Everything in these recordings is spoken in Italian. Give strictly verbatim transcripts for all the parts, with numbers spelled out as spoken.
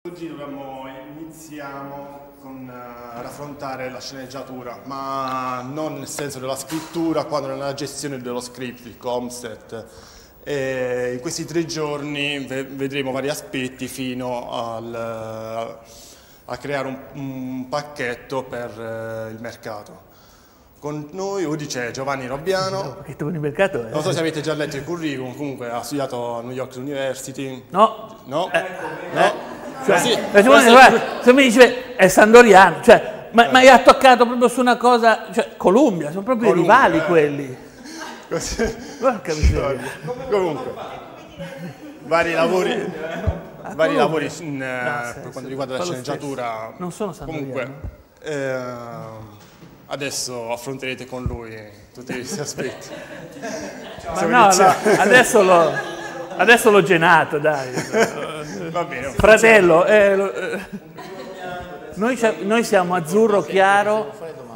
Oggi dovremmo, iniziamo con uh, raffrontare la sceneggiatura, ma non nel senso della scrittura, quanto nella gestione dello script, il concept. E in questi tre giorni vedremo vari aspetti fino al, a creare un, un pacchetto per uh, il mercato. Con noi oggi c'è Giovanni Robbiano. No, pacchetto con il mercato è... Non so se avete già letto il curriculum, comunque ha studiato a New York University. No. No? Eh, no? Eh. Cioè, sì, guarda, se mi dice è sandoriano, cioè, ma, ma è attaccato proprio su una cosa, cioè Columbia, sono proprio Columbia, i rivali eh. quelli. Così. Porca miseria. Comunque, vari lavori, Ah, vari Columbia. lavori in, No, eh, sì, per quanto sì, riguarda la fa lo sceneggiatura. stesso. Non sono sandoriano. Comunque, eh, adesso affronterete con lui tutti questi aspetti. Ma Siamo no, no, iniziati. adesso l'ho adesso l'ho genato, dai. Va bene. Fratello, eh, lo- eh. Noi, c'è- noi siamo azzurro chiaro,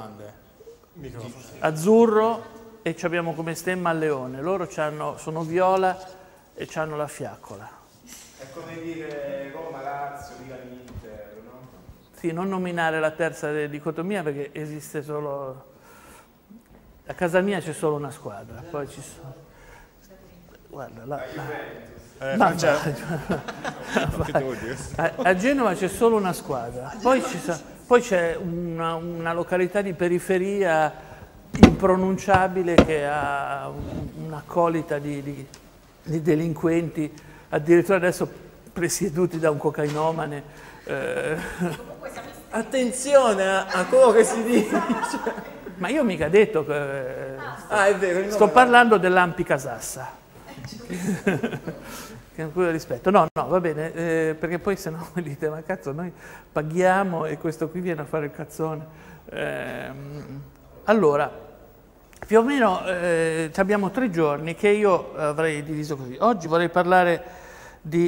azzurro e ci abbiamo come stemma il leone. Loro c'hanno- sono viola e hanno la fiaccola. È come dire Roma, Lazio, Milan, Inter, no? Sì, non nominare la terza dicotomia perché esiste solo... A casa mia c'è solo una squadra, poi ci sono... Guarda, la, la- Eh, Ma Francesco, a, a Genova c'è solo una squadra, poi ci sa- poi c'è una, una località di periferia impronunciabile che ha un- un'accolita di, di- di delinquenti, addirittura adesso presieduti da un cocainomane. eh. Attenzione a, a quello che si dice. Ma io mica detto che... Ah, è vero. il Sto nome- parlando dell'Ampi Casassa. Che con rispetto. No, no, va bene, eh, perché poi se no mi dite, ma cazzo, noi paghiamo e questo qui viene a fare il cazzone. Ehm, allora, più o meno eh, abbiamo tre giorni che io avrei diviso così. Oggi vorrei parlare di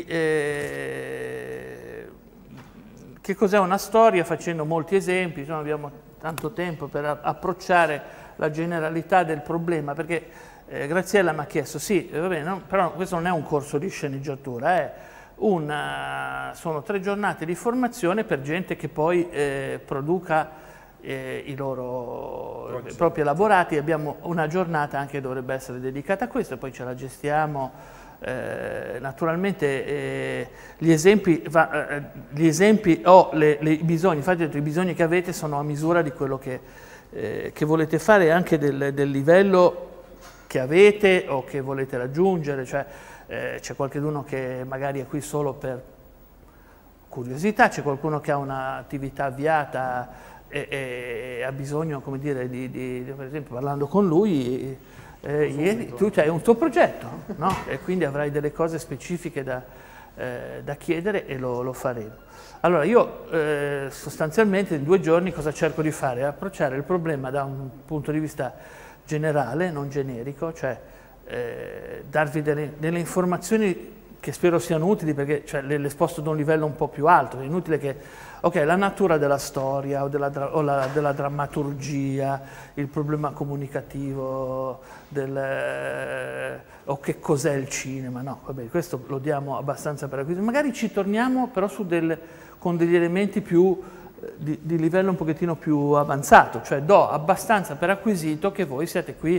eh, che cos'è una storia facendo molti esempi, insomma, abbiamo tanto tempo per a- approcciare la generalità del problema, perché eh, Graziella mi ha chiesto, sì, eh, va bene, no, però questo non è un corso di sceneggiatura, è una, sono tre giornate di formazione per gente che poi eh, produca eh, i loro i propri elaborati. Abbiamo una giornata anche che dovrebbe essere dedicata a questo, poi ce la gestiamo. Eh, naturalmente eh, gli esempi, va, eh, gli esempi o le, le, i bisogni, infatti ho detto, i bisogni che avete sono a misura di quello che, eh, che volete fare e anche del, del livello che avete o che volete raggiungere, cioè eh, c'è qualcuno che magari è qui solo per curiosità, c'è qualcuno che ha un'attività avviata e, e ha bisogno, come dire, di, di, di, per esempio parlando con lui, eh, ieri, tu hai un tuo progetto, no? E quindi avrai delle cose specifiche da, eh, da chiedere e lo, lo faremo. Allora io eh, sostanzialmente in due giorni cosa cerco di fare? Approcciare il problema da un punto di vista generale, non generico, cioè eh, darvi delle, delle informazioni che spero siano utili, perché cioè, le, le sposto da un livello un po' più alto. È inutile che, ok, la natura della storia o della, o la, della drammaturgia, il problema comunicativo, del, eh, o che cos'è il cinema, no, vabbè, questo lo diamo abbastanza per acquisito. Magari ci torniamo però su del, con degli elementi più Di, di livello un pochettino più avanzato, cioè do abbastanza per acquisito che voi siete qui,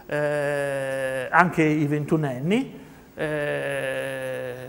eh, anche i ventunenni, eh,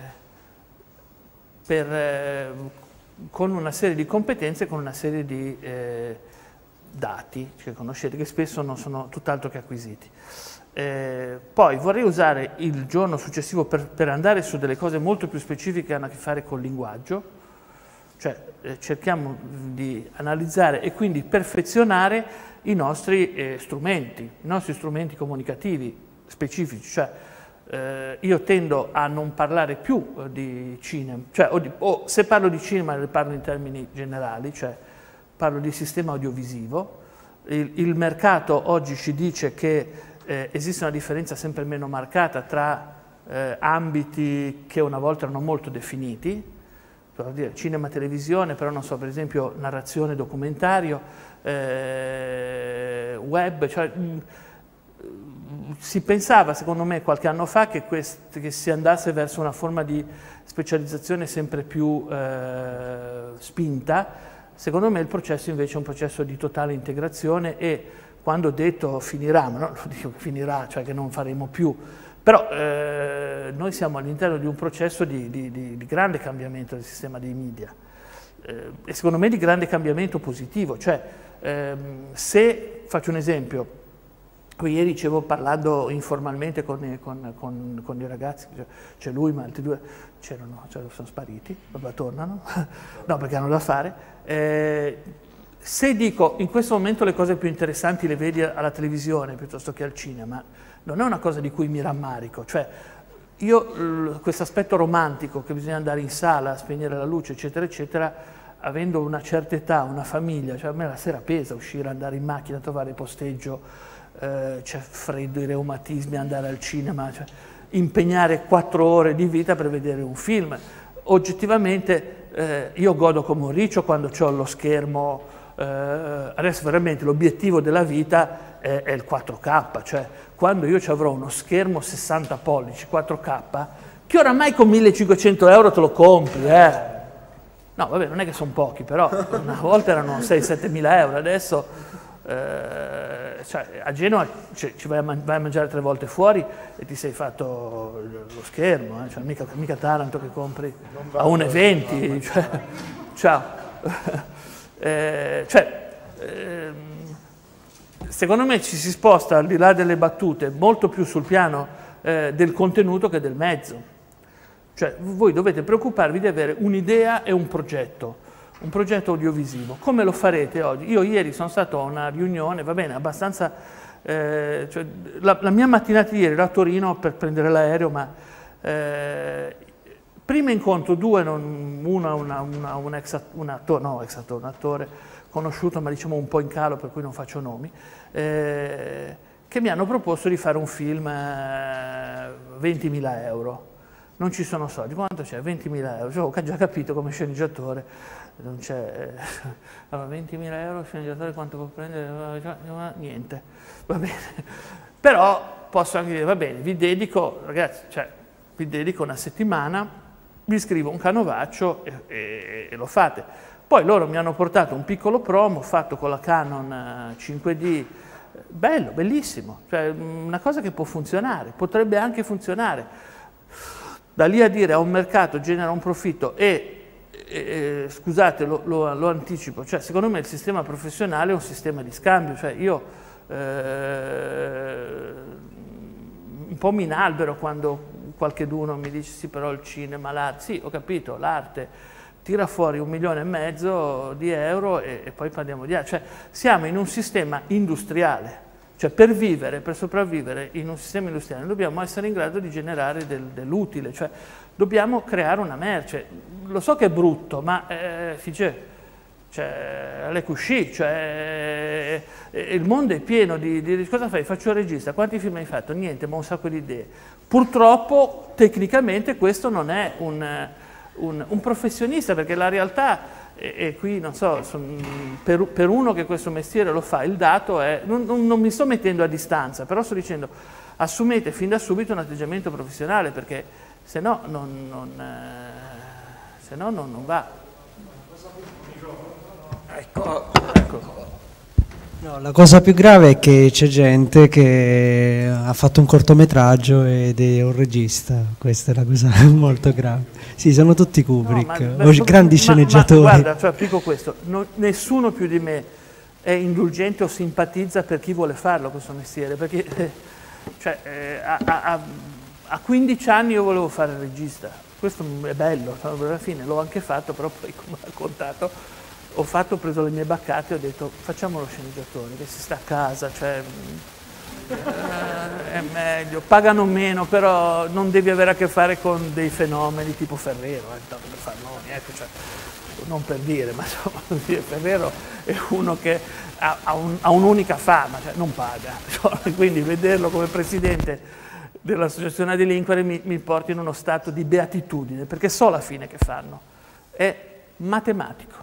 per, eh, con una serie di competenze, con una serie di eh, dati che conoscete, che spesso non sono tutt'altro che acquisiti. Eh, poi vorrei usare il giorno successivo per, per andare su delle cose molto più specifiche che hanno a che fare col linguaggio. Cioè eh, cerchiamo di analizzare e quindi perfezionare i nostri eh, strumenti, i nostri strumenti comunicativi specifici. Cioè eh, io tendo a non parlare più eh, di cinema, cioè o, di, o se parlo di cinema ne parlo in termini generali, cioè parlo di sistema audiovisivo. Il, il mercato oggi ci dice che eh, esiste una differenza sempre meno marcata tra eh, ambiti che una volta erano molto definiti, per dire, cinema, televisione, però non so, per esempio narrazione, documentario, eh, web, cioè mh, si pensava, secondo me, qualche anno fa che, quest, che si andasse verso una forma di specializzazione sempre più eh, spinta. Secondo me il processo invece è un processo di totale integrazione e quando ho detto finirà, ma non lo dico che finirà, cioè che non faremo più, però eh, noi siamo all'interno di un processo di, di, di, di grande cambiamento del sistema dei media eh, e secondo me di grande cambiamento positivo, cioè ehm, se, faccio un esempio, ieri dicevo parlando informalmente con, con, con, con i ragazzi, c'è lui ma altri due c'erano, cioè sono spariti, vabbè tornano, no perché hanno da fare. Eh, se dico in questo momento le cose più interessanti le vedi alla televisione piuttosto che al cinema, non è una cosa di cui mi rammarico, cioè io questo aspetto romantico che bisogna andare in sala, spegnere la luce eccetera eccetera, avendo una certa età, una famiglia, cioè a me la sera pesa uscire, andare in macchina, trovare il posteggio, Uh, c'è freddo, i reumatismi, andare al cinema, cioè, impegnare quattro ore di vita per vedere un film. Oggettivamente eh, io godo come un riccio quando ho lo schermo, eh, adesso veramente l'obiettivo della vita è, è il quattro K, cioè quando io ci avrò uno schermo sessanta pollici, quattro K, che oramai con millecinquecento euro te lo compri, eh. No, vabbè, non è che sono pochi, però una volta erano sei sette mila euro, adesso... Eh, cioè, a Genova ci, ci vai, a vai a mangiare tre volte fuori e ti sei fatto lo schermo, eh? Cioè, mica, mica Taranto che compri a uno e venti, cioè, ciao. eh, cioè, eh, secondo me ci si sposta al di là delle battute molto più sul piano eh, del contenuto che del mezzo. Cioè, voi dovete preoccuparvi di avere un'idea e un progetto. Un progetto audiovisivo. Come lo farete oggi? Io ieri sono stato a una riunione, va bene, abbastanza... Eh, cioè, la, la mia mattinata di ieri era a Torino per prendere l'aereo, ma eh, prima incontro due, non, uno una, una, un ex un attore, no, ex attore, un attore conosciuto, ma diciamo un po' in calo, per cui non faccio nomi, eh, che mi hanno proposto di fare un film eh, ventimila euro. Non ci sono soldi, quanto c'è? ventimila euro, cioè, ho già capito come sceneggiatore, non c'è, allora ventimila euro sceneggiatore quanto può prendere? Niente, va bene, però posso anche dire, va bene, vi dedico, ragazzi, cioè, vi dedico una settimana, vi scrivo un canovaccio e, e, e lo fate. Poi loro mi hanno portato un piccolo promo fatto con la Canon cinque D, bello, bellissimo, cioè una cosa che può funzionare, potrebbe anche funzionare. Da lì a dire a un mercato genera un profitto e, e scusate, lo, lo, lo anticipo, cioè secondo me il sistema professionale è un sistema di scambio, cioè io eh, un po' mi inalbero quando qualcheduno mi dice sì però il cinema, l'arte, sì ho capito, l'arte tira fuori un milione e mezzo di euro e, e poi parliamo di arte, cioè siamo in un sistema industriale. Cioè per vivere, per sopravvivere in un sistema industriale dobbiamo essere in grado di generare del, dell'utile, cioè dobbiamo creare una merce. Lo so che è brutto, ma eh, dice, cioè, le cuscì, cioè, eh, il mondo è pieno di, di... Cosa fai? Faccio il regista, quanti film hai fatto? Niente, ma un sacco di idee. Purtroppo, tecnicamente, questo non è un, un, un professionista, perché la realtà... E, e qui, non so, son, per, per uno che questo mestiere lo fa, il dato è, non, non, non mi sto mettendo a distanza, però sto dicendo, assumete fin da subito un atteggiamento professionale, perché se no non, non, eh, se no non, non va. Ecco, ecco. No, la cosa più grave è che c'è gente che ha fatto un cortometraggio ed è un regista, questa è la cosa molto grave. Sì, sono tutti Kubrick, no, ma, o grandi ma, sceneggiatori. Ma, guarda, cioè, dico questo, non, nessuno più di me è indulgente o simpatizza per chi vuole farlo questo mestiere, perché eh, cioè, eh, a, a, a quindici anni io volevo fare il regista, questo è bello, alla fine l'ho anche fatto, però poi come ho raccontato ho fatto, ho preso le mie baccate e ho detto facciamo lo sceneggiatore che si sta a casa, cioè eh, è meglio, pagano meno, però non devi avere a che fare con dei fenomeni tipo Ferrero, eh, per far nomi, ecco, cioè, non per dire, ma insomma Ferrero è uno che ha, ha, un, ha un'unica fama, cioè non paga, quindi vederlo come presidente dell'associazione a delinquere mi, mi porta in uno stato di beatitudine, perché so la fine che fanno, è matematico.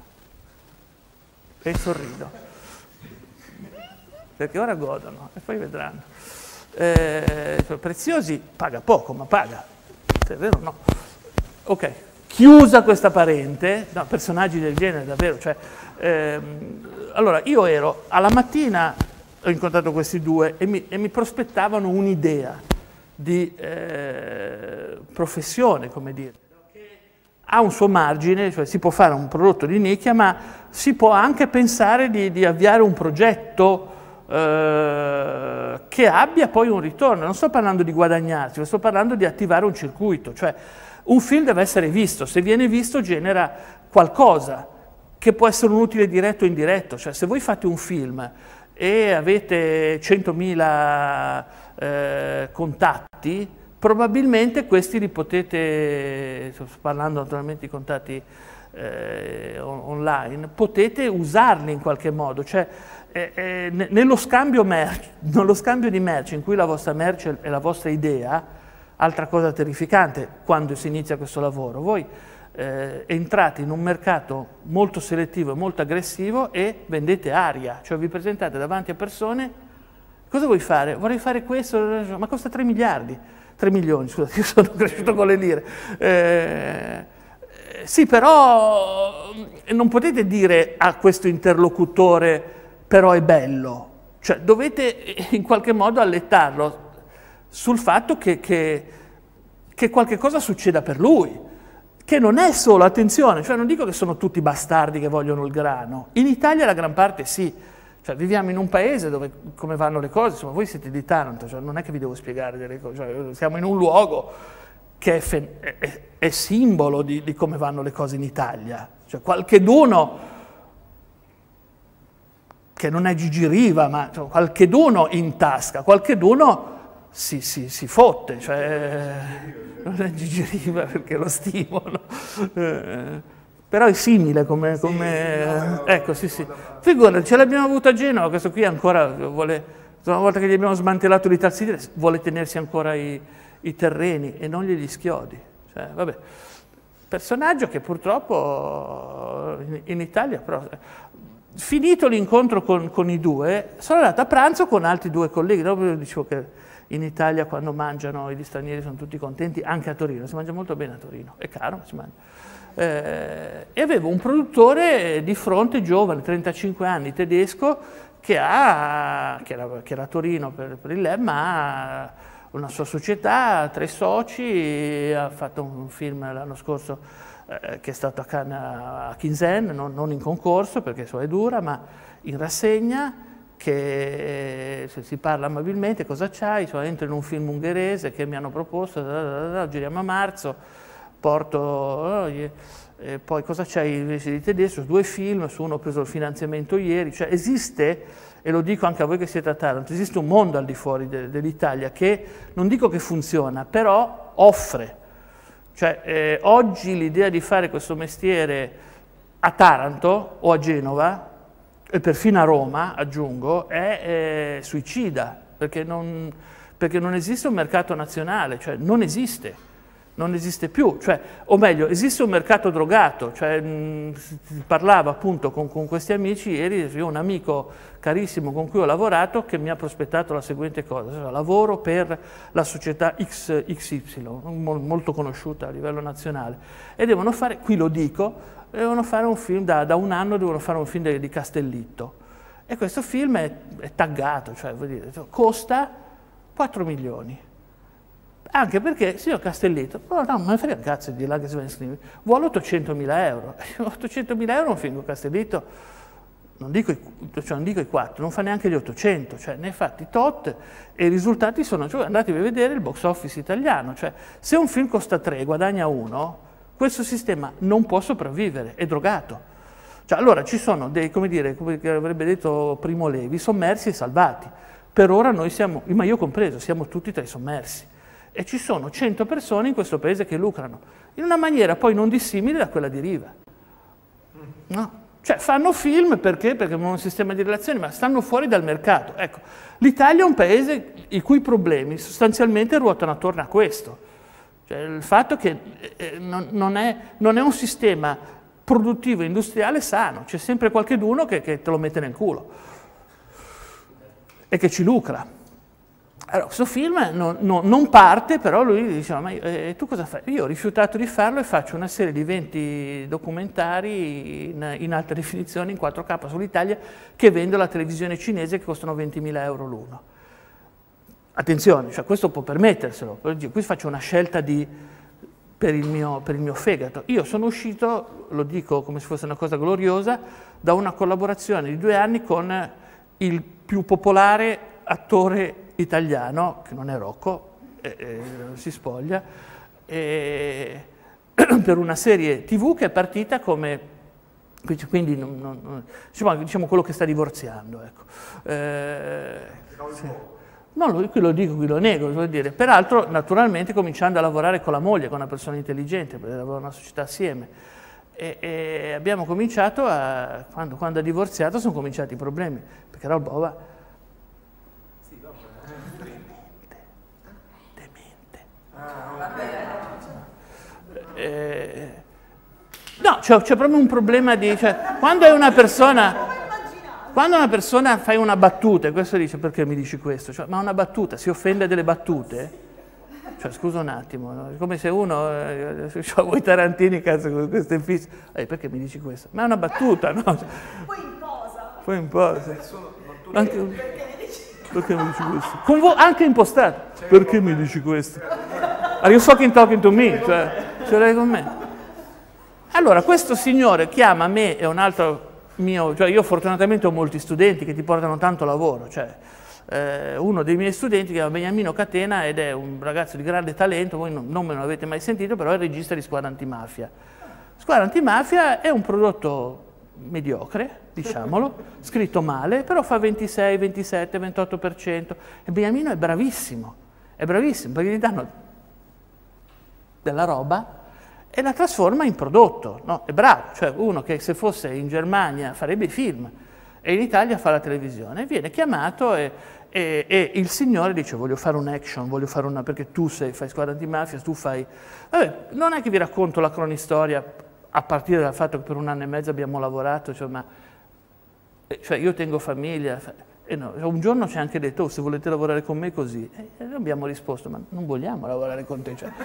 E sorrido, perché ora godono e poi vedranno. eh, Preziosi paga poco, ma paga, è vero? No. Ok, chiusa questa parente, no, personaggi del genere davvero, cioè, ehm, allora io ero, alla mattina ho incontrato questi due e mi, e mi prospettavano un'idea di eh, professione, come dire, che ha un suo margine, cioè si può fare un prodotto di nicchia, ma si può anche pensare di, di avviare un progetto eh, che abbia poi un ritorno. Non sto parlando di guadagnarsi, sto parlando di attivare un circuito, cioè un film deve essere visto, se viene visto genera qualcosa che può essere un utile diretto o indiretto, cioè se voi fate un film e avete centomila eh, contatti, probabilmente questi li potete, sto parlando naturalmente di contatti eh, online, potete usarli in qualche modo, cioè eh, eh, nello, scambio merci, nello scambio di merce in cui la vostra merce è la vostra idea, altra cosa terrificante quando si inizia questo lavoro, voi eh, entrate in un mercato molto selettivo e molto aggressivo e vendete aria, cioè vi presentate davanti a persone, cosa vuoi fare? Vorrei fare questo, ma costa tre miliardi, tre milioni, scusate, io sono cresciuto con le lire. Eh, sì, però non potete dire a questo interlocutore però è bello, cioè dovete in qualche modo allettarlo sul fatto che, che, che qualche cosa succeda per lui, che non è solo, attenzione, cioè non dico che sono tutti bastardi che vogliono il grano, in Italia la gran parte sì, cioè viviamo in un paese dove come vanno le cose, insomma voi siete di Taranto, cioè non è che vi devo spiegare delle cose, cioè, siamo in un luogo che è, è, è, è simbolo di, di come vanno le cose in Italia, cioè qualcheduno che non è Gigi Riva, ma cioè, qualcheduno in tasca, qualcheduno Si, si, si fotte, cioè, non è Gigi Riva perché lo stimolo, eh, però è simile come, come eh, ecco, sì, sì. Figurati, ce l'abbiamo avuto a Genova, questo qui ancora vuole, una volta che gli abbiamo smantellato l'Italsidere, vuole tenersi ancora i, i terreni e non gli schiodi, cioè, vabbè. Personaggio che purtroppo in, in Italia, però, finito l'incontro con, con i due, sono andato a pranzo con altri due colleghi, dopo dicevo che in Italia quando mangiano gli stranieri sono tutti contenti, anche a Torino, si mangia molto bene a Torino, è caro ma si mangia. Eh, e avevo un produttore di fronte giovane, trentacinque anni, tedesco, che, ha, che, era, che era a Torino per, per il Lab, ma ha una sua società, tre soci, ha fatto un film l'anno scorso eh, che è stato a Cannes, a Kinsen, non, non in concorso perché so è dura, ma in rassegna, che se si parla amabilmente, cosa c'hai? Cioè, entro in un film ungherese che mi hanno proposto, da, da, da, giriamo a marzo, porto, oh, e poi cosa c'hai invece di tedesco? Due film, su uno ho preso il finanziamento ieri, cioè esiste, e lo dico anche a voi che siete a Taranto, esiste un mondo al di fuori de, dell'Italia che, non dico che funziona, però offre. Cioè, eh, oggi l'idea di fare questo mestiere a Taranto o a Genova, e perfino a Roma, aggiungo, è eh, suicida, perché non, perché non esiste un mercato nazionale, cioè non esiste, non esiste più, cioè, o meglio, esiste un mercato drogato, cioè, mh, si parlava appunto con, con questi amici ieri, io ho un amico carissimo con cui ho lavorato che mi ha prospettato la seguente cosa, cioè, lavoro per la società X Y, molto conosciuta a livello nazionale, e devono fare, qui lo dico, devono fare un film, da, da un anno devono fare un film di, di Castellitto, e questo film è, è taggato, cioè vuol dire, costa quattro milioni, anche perché signor Castellitto, oh, no, ma frega un cazzo di là che si vuole ottocentomila euro, ottocentomila euro un film con Castellitto, non dico, i, cioè non dico i quattro, non fa neanche gli ottocento, cioè ne ha fatti tot e i risultati sono, cioè andatevi a vedere il box office italiano, cioè se un film costa tre e guadagna uno, questo sistema non può sopravvivere, è drogato. Cioè, allora ci sono dei, come dire, come avrebbe detto Primo Levi, sommersi e salvati. Per ora noi siamo, ma io compreso, siamo tutti tra i sommersi. E ci sono cento persone in questo paese che lucrano, in una maniera poi non dissimile da quella di Riva. No? Cioè fanno film perché? Perché hanno un sistema di relazioni, ma stanno fuori dal mercato. Ecco, l'Italia è un paese i cui problemi sostanzialmente ruotano attorno a questo. Cioè, il fatto che eh, non, non, è, non è un sistema produttivo industriale sano, c'è sempre qualcheduno che, che te lo mette nel culo e che ci lucra. Allora, questo film non, non, non parte, però lui diceva, ma io, eh, tu cosa fai? Io ho rifiutato di farlo e faccio una serie di venti documentari in, in alta definizione, in quattro K sull'Italia, che vendo alla televisione cinese, che costano ventimila euro l'uno. Attenzione, cioè questo può permetterselo, qui faccio una scelta di, per, il mio, per il mio fegato. Io sono uscito, lo dico come se fosse una cosa gloriosa, da una collaborazione di due anni con il più popolare attore italiano, che non è Rocco, eh, eh, si spoglia, eh, per una serie tivù che è partita come, quindi non, non, diciamo, diciamo quello che sta divorziando. Ecco. Eh, sì. No, lo, qui lo dico, qui lo nego, vuol dire. Peraltro, naturalmente, cominciando a lavorare con la moglie, con una persona intelligente, perché lavoriamo in una società assieme. E, e abbiamo cominciato a, quando, quando ha divorziato, sono cominciati i problemi, perché Rob Eh, no, c'è, c'è proprio un problema di, cioè, quando è una persona, quando una persona fai una battuta, e questo dice perché mi dici questo, cioè, ma una battuta si offende delle battute? Cioè, scusa un attimo, no? È come se uno, eh, cioè, voi tarantini, cazzo, con questo è fisso, eh, perché mi dici questo? Ma è una battuta, no? Poi in posa. Poi in posa. Anche, perché mi dici questo? Con vo- anche impostato, perché mi dici questo? Are you fucking talking to me? Cioè, ce l'hai con me? Allora, questo signore chiama me e un altro mio, cioè io fortunatamente ho molti studenti che ti portano tanto lavoro, cioè eh, uno dei miei studenti che si chiama Beniamino Catena ed è un ragazzo di grande talento, voi non, non me lo avete mai sentito, però è il regista di Squadra Antimafia. Squadra Antimafia è un prodotto mediocre, diciamolo, scritto male, però fa ventisei, ventisette, ventotto per cento e Beniamino è bravissimo, è bravissimo perché gli danno della roba e la trasforma in prodotto, no? È bravo, cioè uno che se fosse in Germania farebbe i film e in Italia fa la televisione, viene chiamato e, e, e il signore dice voglio fare un action, voglio fare una, perché tu sei, fai Squadra Antimafia, tu fai... Vabbè, non è che vi racconto la cronistoria a partire dal fatto che per un anno e mezzo abbiamo lavorato, cioè, ma, cioè io tengo famiglia, e no, un giorno ci ha anche detto, oh, se volete lavorare con me così, e abbiamo risposto, ma non vogliamo lavorare con te, cioè.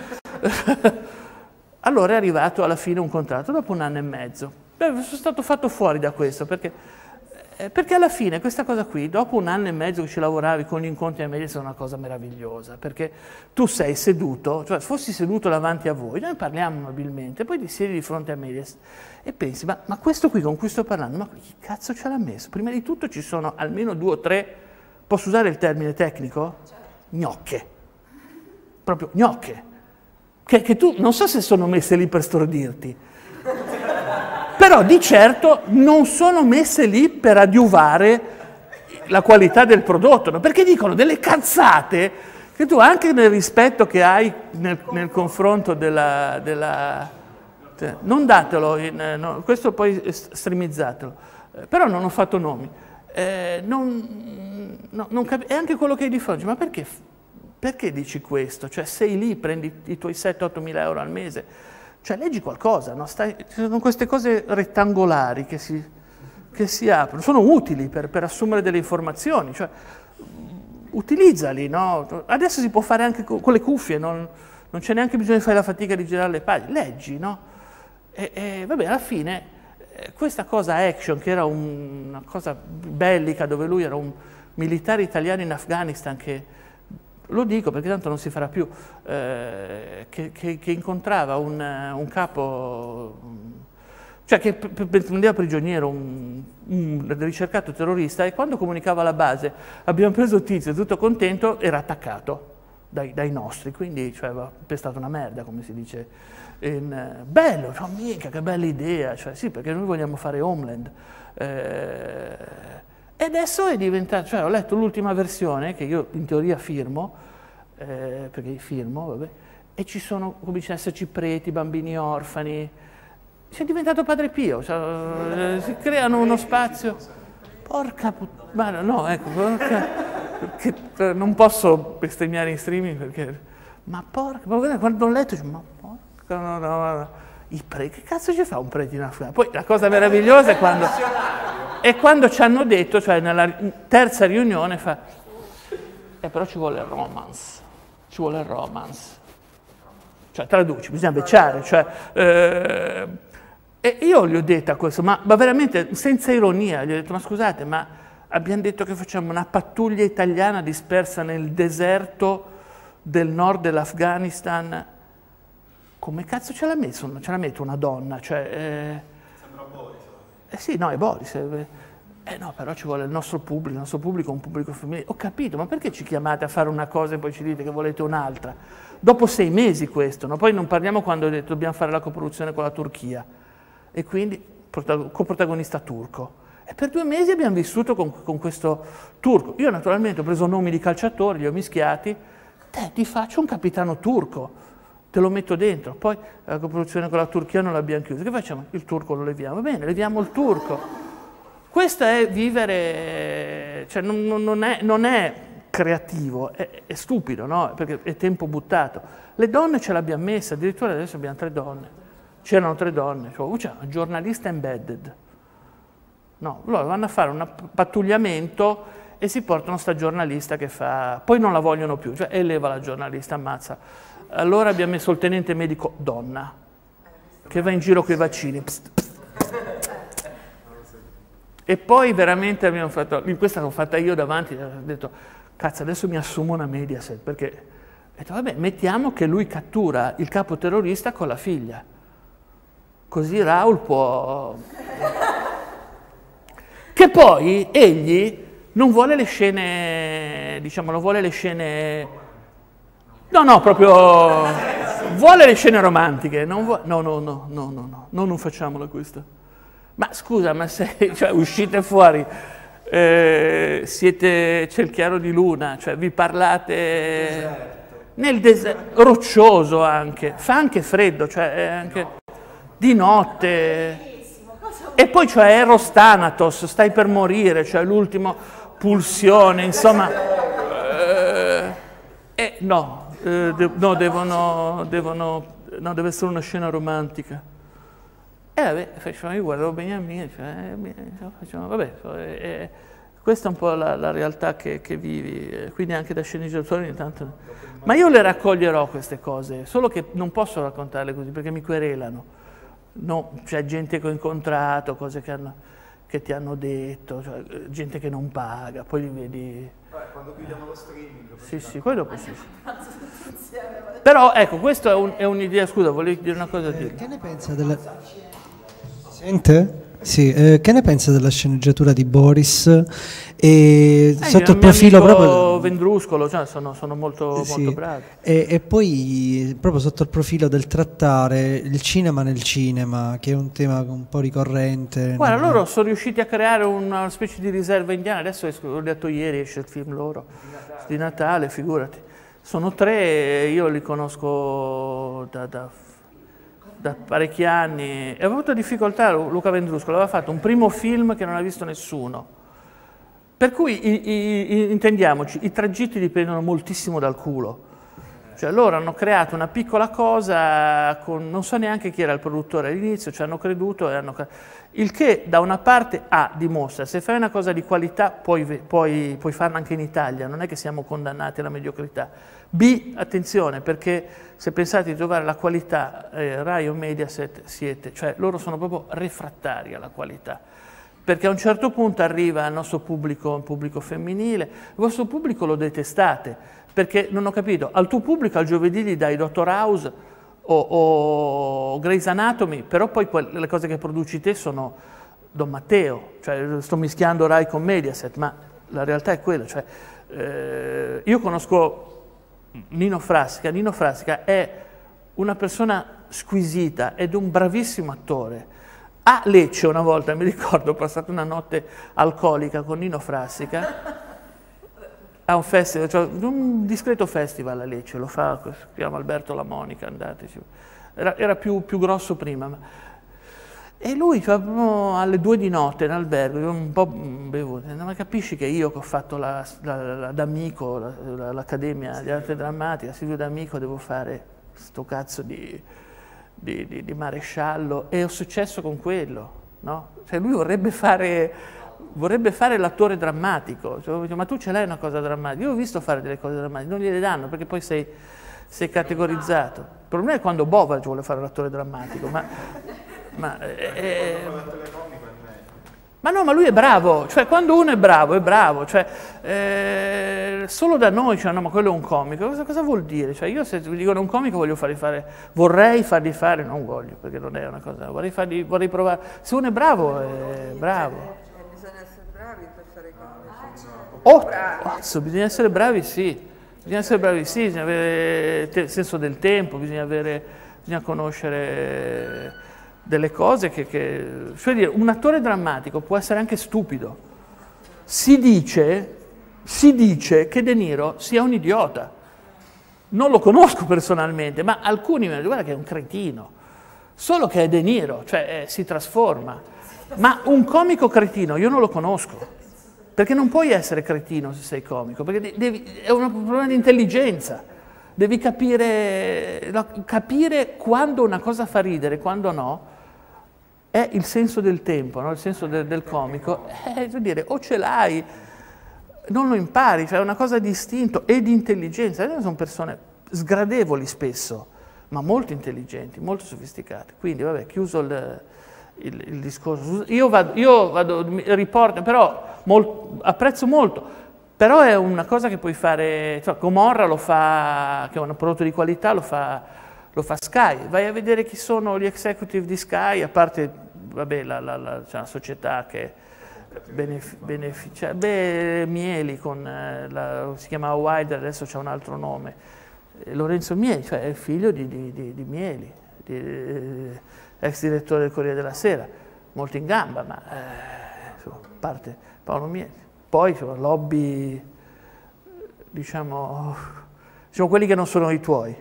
Allora è arrivato alla fine un contratto dopo un anno e mezzo. Beh, sono stato fatto fuori da questo perché, eh, perché alla fine questa cosa qui, dopo un anno e mezzo che ci lavoravi con gli incontri a Mediaset, è una cosa meravigliosa perché tu sei seduto, cioè fossi seduto davanti a voi, noi parliamo amabilmente, poi ti siedi di fronte a Mediaset e pensi, ma, ma questo qui con cui sto parlando, ma chi cazzo ce l'ha messo? Prima di tutto ci sono almeno due o tre, posso usare il termine tecnico? Gnocche, proprio gnocche. Che, che tu non so se sono messe lì per stordirti, però di certo non sono messe lì per adiuvare la qualità del prodotto, no? Perché dicono delle cazzate che tu anche nel rispetto che hai nel, nel confronto della, della... Cioè, non datelo, in, no, questo poi streamizzatelo, eh, però non ho fatto nomi, eh, non, no, non cap- è anche quello che hai di fronte, ma perché... Perché dici questo? Cioè sei lì, prendi i tuoi sette otto mila euro al mese, cioè leggi qualcosa, no? Stai, ci sono queste cose rettangolari che si, che si aprono, sono utili per, per assumere delle informazioni, cioè utilizzali, no? Adesso si può fare anche con, con le cuffie, non, non c'è neanche bisogno di fare la fatica di girare le pagine, leggi, no? E, e vabbè, alla fine questa cosa action, che era un, una cosa bellica, dove lui era un militare italiano in Afghanistan che... Lo dico perché tanto non si farà più, eh, che, che, che incontrava un, un capo, cioè che prendeva prigioniero un, un ricercato terrorista e quando comunicava alla base abbiamo preso tizio, tutto contento, era attaccato dai, dai nostri, quindi cioè, aveva pestato una merda, come si dice. In, bello, cioè, mica, che bella idea, cioè, sì, perché noi vogliamo fare Homeland. Eh, E adesso è diventato, cioè ho letto l'ultima versione, che io in teoria firmo, eh, perché firmo, vabbè, e ci sono, cominciano ad esserci preti, bambini orfani, si è diventato Padre Pio, cioè, eh, si creano uno spazio, porca puttana, no, ecco, porca, che, eh, non posso bestemmiare in streaming perché, ma porca, ma quando ho letto, dico, ma porca, no, no, no, i preti, che cazzo ci fa un prete in Afghanistan? Poi la cosa meravigliosa è quando... E quando ci hanno detto, cioè nella terza riunione, fa, Eh, però ci vuole il romance, ci vuole il romance. Cioè, traduci, bisogna becciare, cioè... Eh, e io gli ho detto questo, ma, ma veramente senza ironia, gli ho detto, ma scusate, ma abbiamo detto che facciamo una pattuglia italiana dispersa nel deserto del nord dell'Afghanistan, come cazzo ce la metto, ce la metto una donna? Cioè, eh, Sembra Boris. Eh sì, no, è Boris. Eh, eh no, però ci vuole il nostro pubblico, il nostro pubblico è un pubblico femminile. Ho capito, ma perché ci chiamate a fare una cosa e poi ci dite che volete un'altra? Dopo sei mesi questo, no? Poi non parliamo quando ho detto dobbiamo fare la coproduzione con la Turchia. E quindi coprotagonista turco. E per due mesi abbiamo vissuto con, con questo turco. Io naturalmente ho preso nomi di calciatori, li ho mischiati. Te, ti faccio un capitano turco, te lo metto dentro. Poi la coproduzione con la Turchia non l'abbiamo chiusa. Che facciamo? Il turco lo leviamo. Va bene, leviamo il turco. Questo è vivere, cioè non, non, è, non è creativo, è, è stupido, no? Perché è tempo buttato. Le donne ce l'abbiamo messa, addirittura adesso abbiamo tre donne. C'erano tre donne, cioè, c'è una giornalista embedded. No, loro vanno a fare un pattugliamento e si portano sta giornalista che fa... Poi non la vogliono più, cioè eleva la giornalista, ammazza. Allora abbiamo messo il tenente medico donna, che va in giro con i vaccini. Psst, psst. E poi veramente abbiamo fatto... Questa l'ho fatta io davanti, ho detto, cazzo, adesso mi assumo una Mediaset, perché... Ho detto, vabbè, mettiamo che lui cattura il capo terrorista con la figlia. Così Raul può... Che poi egli non vuole le scene, diciamo, non vuole le scene... No, no, proprio... Vuole le scene romantiche, non vuole... No, no, no, no, no, no, no, non facciamola questa. Ma scusa, ma se cioè, uscite fuori, eh, siete... c'è il chiaro di luna, cioè vi parlate... Deserto. Nel deserto, roccioso anche, fa anche freddo, cioè è anche... Di notte, e poi c'è Eros Thanatos, stai per morire, cioè l'ultima pulsione, insomma, eh, eh, no, eh, de no, devono, devono, no, deve essere una scena romantica. E eh, vabbè, facciamo, io guardavo Beniamino, cioè, eh, facciamo, vabbè, eh, questa è un po' la, la realtà che, che vivi, eh, quindi anche da sceneggiatore ogni tanto. Ma io le raccoglierò queste cose, solo che non posso raccontarle così perché mi querelano. No, c'è gente che ho incontrato, cose che, hanno, che ti hanno detto, cioè, gente che non paga, poi li vedi... Vabbè, quando chiudiamo lo streaming... Sì, sì, poi dopo sì. Però ecco, questa è un'idea, un scusa, volevi dire una cosa a dire. Eh, che ne pensa della... Sente? Sì, eh, che ne pensa della sceneggiatura di Boris e eh, sotto il profilo proprio Vendruscolo, cioè sono, sono molto, sì. molto bravi e, e poi proprio sotto il profilo del trattare il cinema nel cinema, che è un tema un po' ricorrente. Guarda, non... loro sono riusciti a creare una specie di riserva indiana, adesso ho detto ieri esce il film loro di Natale, di Natale figurati, sono tre, io li conosco da, da da parecchi anni, e ho avuto difficoltà. Luca Vendruscolo aveva fatto un primo film che non ha visto nessuno, per cui i, i, intendiamoci, i tragitti dipendono moltissimo dal culo, cioè loro hanno creato una piccola cosa con, non so neanche chi era il produttore all'inizio, ci hanno creduto e hanno, il che da una parte A dimostra, se fai una cosa di qualità puoi, puoi, puoi farla anche in Italia, non è che siamo condannati alla mediocrità. B, attenzione, perché se pensate di trovare la qualità, eh, Rai o Mediaset siete, cioè loro sono proprio refrattari alla qualità, perché a un certo punto arriva al nostro pubblico, un pubblico femminile, il vostro pubblico lo detestate, perché non ho capito, al tuo pubblico al giovedì gli dai Doctor House o, o Grey's Anatomy, però poi le cose che produci te sono Don Matteo, cioè sto mischiando Rai con Mediaset, ma la realtà è quella, cioè eh, io conosco Nino Frassica. Nino Frassica è una persona squisita ed un bravissimo attore. A Lecce una volta, mi ricordo, ho passato una notte alcolica con Nino Frassica a un festival, cioè un discreto festival a Lecce, lo fa, si chiama Alberto La Monica, andateci. Era, era più, più grosso prima. Ma... E lui cioè, alle due di notte in albergo, io un po' bevuto, ma capisci che io che ho fatto la, la, la D'Amico, la, l'Accademia di Arte Drammatica, Silvio D'Amico, devo fare sto cazzo di, di, di, di maresciallo, e ho successo con quello, no? Cioè lui vorrebbe fare vorrebbe fare l'attore drammatico, cioè, ma tu ce l'hai una cosa drammatica, io ho visto fare delle cose drammatiche, non gliele danno perché poi sei, sei categorizzato. Il problema è quando Bova vuole fare l'attore drammatico, ma, ma, eh, ma no, ma lui è bravo, cioè quando uno è bravo, è bravo, cioè eh, solo da noi, cioè no, ma quello è un comico, cosa, cosa vuol dire? Cioè io se mi dicono un comico voglio fargli fare, vorrei fargli fare, non voglio, perché non è una cosa, vorrei, fargli, vorrei provare, se uno è bravo, è bravo. Bisogna essere bravi per fare comici. Oh, cazzo, bisogna essere bravi, sì, bisogna essere bravi, sì, bisogna avere te- senso del tempo, bisogna avere, bisogna conoscere delle cose che, che... Cioè dire, un attore drammatico può essere anche stupido. Si dice, si dice che De Niro sia un idiota. Non lo conosco personalmente, ma alcuni mi hanno detto, guarda che è un cretino. Solo che è De Niro, cioè eh, si trasforma. Ma un comico cretino io non lo conosco. Perché non puoi essere cretino se sei comico, perché devi, è un problema di intelligenza. Devi capire, no, capire quando una cosa fa ridere, quando no, è il senso del tempo, no? Il senso del, del comico. Eh, vuol dire, o ce l'hai, non lo impari, cioè è una cosa di istinto e di intelligenza. Sono persone sgradevoli spesso, ma molto intelligenti, molto sofisticate. Quindi, vabbè, chiuso il, il, il discorso. Io vado, io vado riporto, però molt, apprezzo molto. Però è una cosa che puoi fare, cioè Gomorra lo fa, che è un prodotto di qualità, lo fa, lo fa Sky. Vai a vedere chi sono gli executive di Sky, a parte, vabbè, la, la, la, c'è una società che beneficia, beneficia beh, Mieli, con, eh, la, si chiama Wider, adesso c'è un altro nome. Eh, Lorenzo Mieli, cioè è il figlio di, di, di, di Mieli, di, eh, ex direttore del Corriere della Sera, molto in gamba, ma eh, insomma, a parte Paolo Mieli. Poi insomma, lobby, diciamo, diciamo, quelli che non sono i tuoi,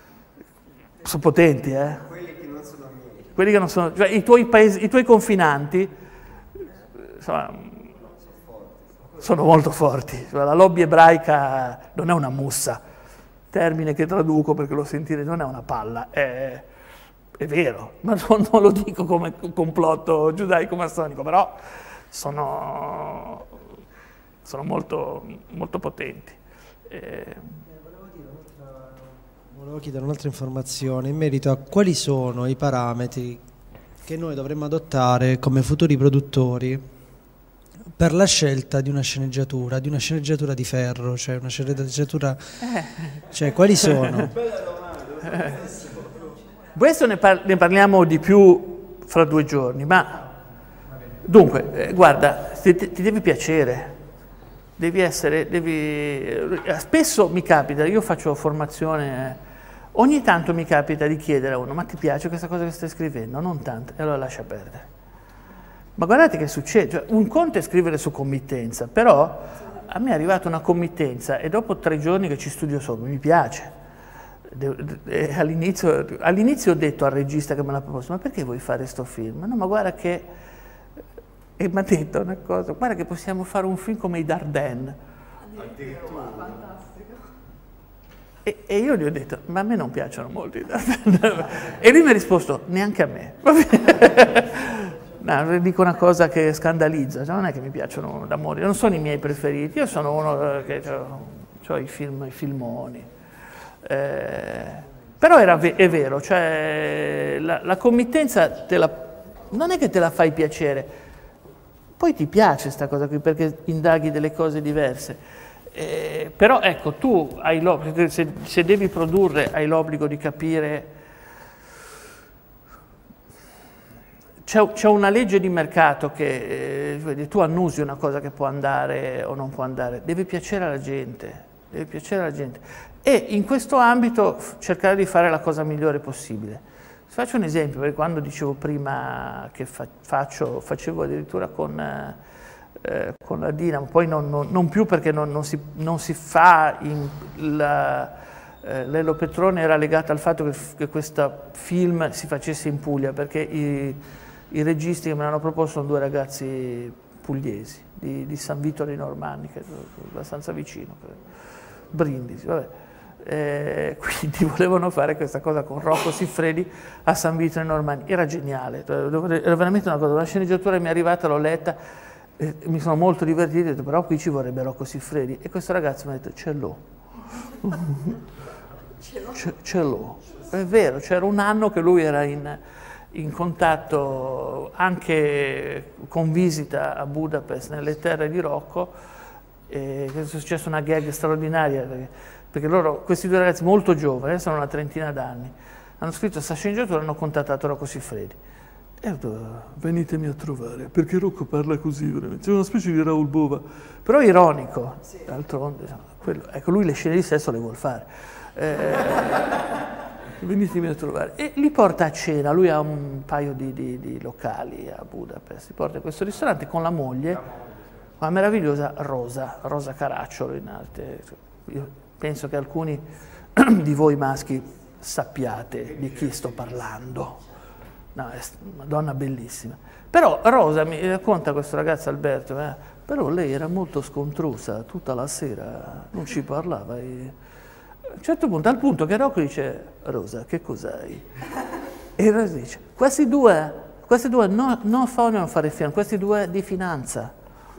sono potenti, eh? Quelli che non sono miei. Quelli che non sono, cioè i tuoi paesi, i tuoi confinanti, insomma, sono molto forti. La lobby ebraica non è una mussa, termine che traduco perché lo sentire, non è una palla, è, è vero, ma non, non lo dico come complotto giudaico-massonico, però sono... sono molto, molto potenti. Eh... Volevo chiedere un'altra informazione in merito a quali sono i parametri che noi dovremmo adottare come futuri produttori per la scelta di una sceneggiatura, di una sceneggiatura di ferro, cioè una sceneggiatura... Eh. Cioè, quali sono? Eh. Questo ne, par- ne parliamo di più fra due giorni, ma... Dunque, eh, guarda, ti, ti deve piacere. Devi essere, devi... Spesso mi capita, io faccio formazione, ogni tanto mi capita di chiedere a uno, ma ti piace questa cosa che stai scrivendo? Non tanto, e allora lascia perdere. Ma guardate che succede, cioè, un conto è scrivere su committenza, però a me è arrivata una committenza e dopo tre giorni che ci studio sopra, mi piace. All'inizio, all'inizio ho detto al regista che me l'ha proposto, ma perché vuoi fare sto film? No, ma guarda che... E mi ha detto una cosa, guarda che possiamo fare un film come i Dardenne. E, e io gli ho detto, ma a me non piacciono molto i Dardenne. E lui mi ha risposto, neanche a me. No, dico una cosa che scandalizza, cioè non è che mi piacciono da morire, non sono i miei preferiti, io sono uno che ho i film, i filmoni. Eh, però era, è vero, cioè la, la committenza te la, non è che te la fai piacere, poi ti piace questa cosa qui perché indaghi delle cose diverse. Eh, però ecco, tu hai l'obbligo, se, se devi produrre hai l'obbligo di capire, c'è, c'è una legge di mercato che eh, tu annusi una cosa che può andare o non può andare, deve piacere alla gente, deve piacere alla gente. E in questo ambito cercare di fare la cosa migliore possibile. Faccio un esempio, perché quando dicevo prima che fa, faccio, facevo addirittura con, eh, con la Dinamo, poi non, non, non più perché non, non, si, non si fa, in, la, eh, l'Elo Petrone era legata al fatto che, che questo film si facesse in Puglia, perché i, i registi che me l'hanno proposto sono due ragazzi pugliesi, di, di San Vito dei Normanni, che è abbastanza vicino, Brindisi, vabbè. Eh, quindi volevano fare questa cosa con Rocco Siffredi a San Vito dei Normanni, era geniale, era veramente una cosa, una sceneggiatura mi è arrivata, l'ho letta, E mi sono molto divertito, ho detto, però qui ci vorrebbe Rocco Siffredi. E questo ragazzo mi ha detto, ce l'ho. Ce l'ho. È vero, c'era un anno che lui era in, in contatto anche con visita a Budapest, nelle terre di Rocco, e è successa una gag straordinaria, perché, perché loro, questi due ragazzi molto giovani, adesso hanno una trentina d'anni, hanno scritto questa sceneggiatura e hanno contattato Rocco Siffredi. E ho detto, venitemi a trovare, perché Rocco parla così, veramente. C'è una specie di Raoul Bova, però ironico, d'altronde, quello, ecco, lui le scene di sesso le vuol fare. Eh, venitemi a trovare. E li porta a cena, lui ha un paio di, di, di locali a Budapest, li porta a questo ristorante con la moglie, la meravigliosa Rosa, Rosa Caracciolo in arte. Io penso che alcuni di voi maschi sappiate di chi sto parlando. No, è una donna bellissima. Però Rosa mi racconta questo ragazzo Alberto, eh, però lei era molto scontrosa tutta la sera, non ci parlava. E a un certo punto, al punto che Rocco dice, Rosa, che cos'hai? E Rosa dice, questi due, questi due no, non vogliono fare film, questi due di finanza.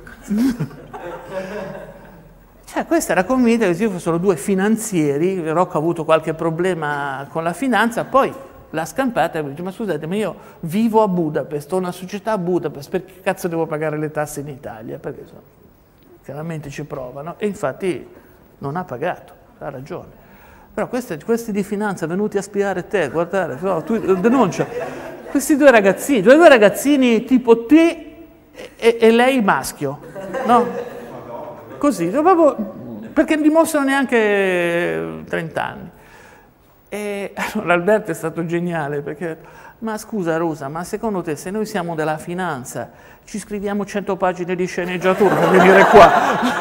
Cioè, questa era convinta che ci fossero due finanzieri, Rocco ha avuto qualche problema con la finanza, poi l'ha scampata e mi dice, ma scusate, ma io vivo a Budapest, ho una società a Budapest, perché cazzo devo pagare le tasse in Italia? Perché insomma, chiaramente ci provano, e infatti non ha pagato, ha ragione. Però questi, questi di finanza venuti a spiare te, guardare, no, tu denuncia, questi due ragazzini, due, due ragazzini tipo te e, e lei maschio, no? Così, proprio, perché non dimostrano neanche trenta anni. E allora Alberto è stato geniale perché, ma scusa Rosa, ma secondo te se noi siamo della finanza ci scriviamo cento pagine di sceneggiatura per venire qua?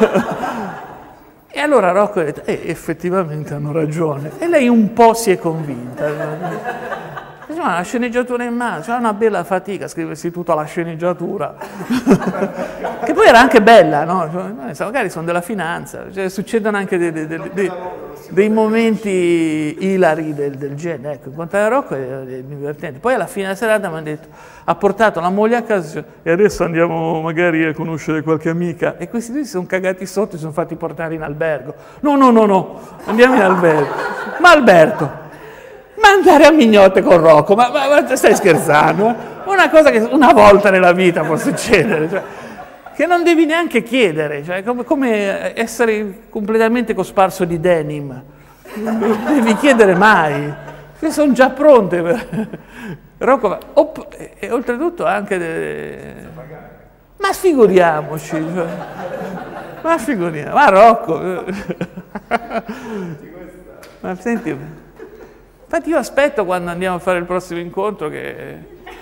E allora Rocco ha detto, eh, effettivamente hanno ragione. E lei un po' si è convinta. Diceva, la sceneggiatura in mano, c'era una bella fatica a scriversi tutta la sceneggiatura. Che poi era anche bella, no? Magari sono della finanza, cioè, succedono anche dei, dei, dei, dei, dei momenti ilari del, del genere. Ecco, incontrare Rocco è divertente. Poi alla fine della serata mi ha detto, ha portato la moglie a casa e adesso andiamo magari a conoscere qualche amica. E questi due si sono cagati sotto e si sono fatti portare in albergo. No, no, no, no, andiamo in albergo. Ma Alberto, ma andare a mignotte con Rocco, ma, ma, ma stai scherzando? Una cosa che una volta nella vita può succedere, cioè, che non devi neanche chiedere, cioè, come, come essere completamente cosparso di denim, non devi chiedere mai, che sono già pronte per... Rocco va, op, e, e oltretutto anche... De... Ma figuriamoci, cioè, ma figuriamoci, ma Rocco... Ma senti... Infatti io aspetto quando andiamo a fare il prossimo incontro che...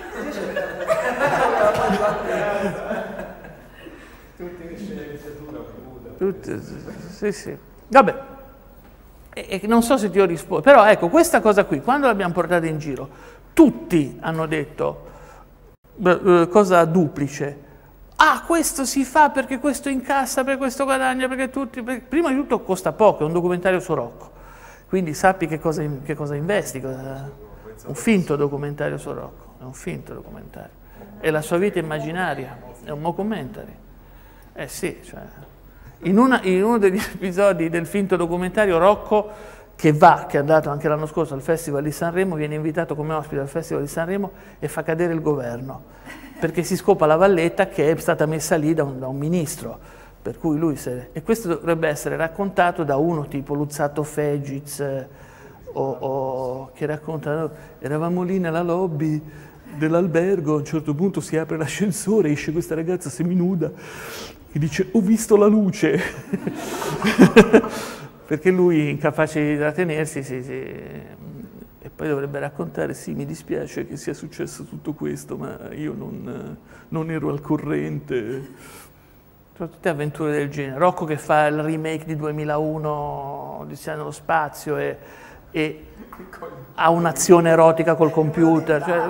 Tutti in sceneggiatura, Tutti, sì, sì. Vabbè, e, e non so se ti ho risposto, però ecco, questa cosa qui, quando l'abbiamo portata in giro, tutti hanno detto eh, cosa duplice. Ah, questo si fa perché questo incassa, perché questo guadagna, perché tutti... Perché... Prima di tutto costa poco, è un documentario su Rocco. Quindi sappi che cosa, che cosa investi, cosa... un finto documentario su Rocco, è un finto documentario. È la sua vita immaginaria, è un mockumentary. Eh sì, cioè, in, una, in uno degli episodi del finto documentario Rocco, che va, che è andato anche l'anno scorso al Festival di Sanremo, viene invitato come ospite al Festival di Sanremo e fa cadere il governo, perché si scopa la valletta che è stata messa lì da un, da un ministro. Per cui lui se... E questo dovrebbe essere raccontato da uno tipo Luzzato Fegiz eh, o, o che racconta, eravamo lì nella lobby dell'albergo, a un certo punto si apre l'ascensore, esce questa ragazza seminuda che dice ho visto la luce, perché lui incapace di trattenersi si, si... e poi dovrebbe raccontare sì mi dispiace che sia successo tutto questo ma io non, non ero al corrente. Tutte avventure del genere. Rocco che fa il remake di duemilauno, Odissea nello spazio, e, e ha un'azione erotica col computer. Cioè,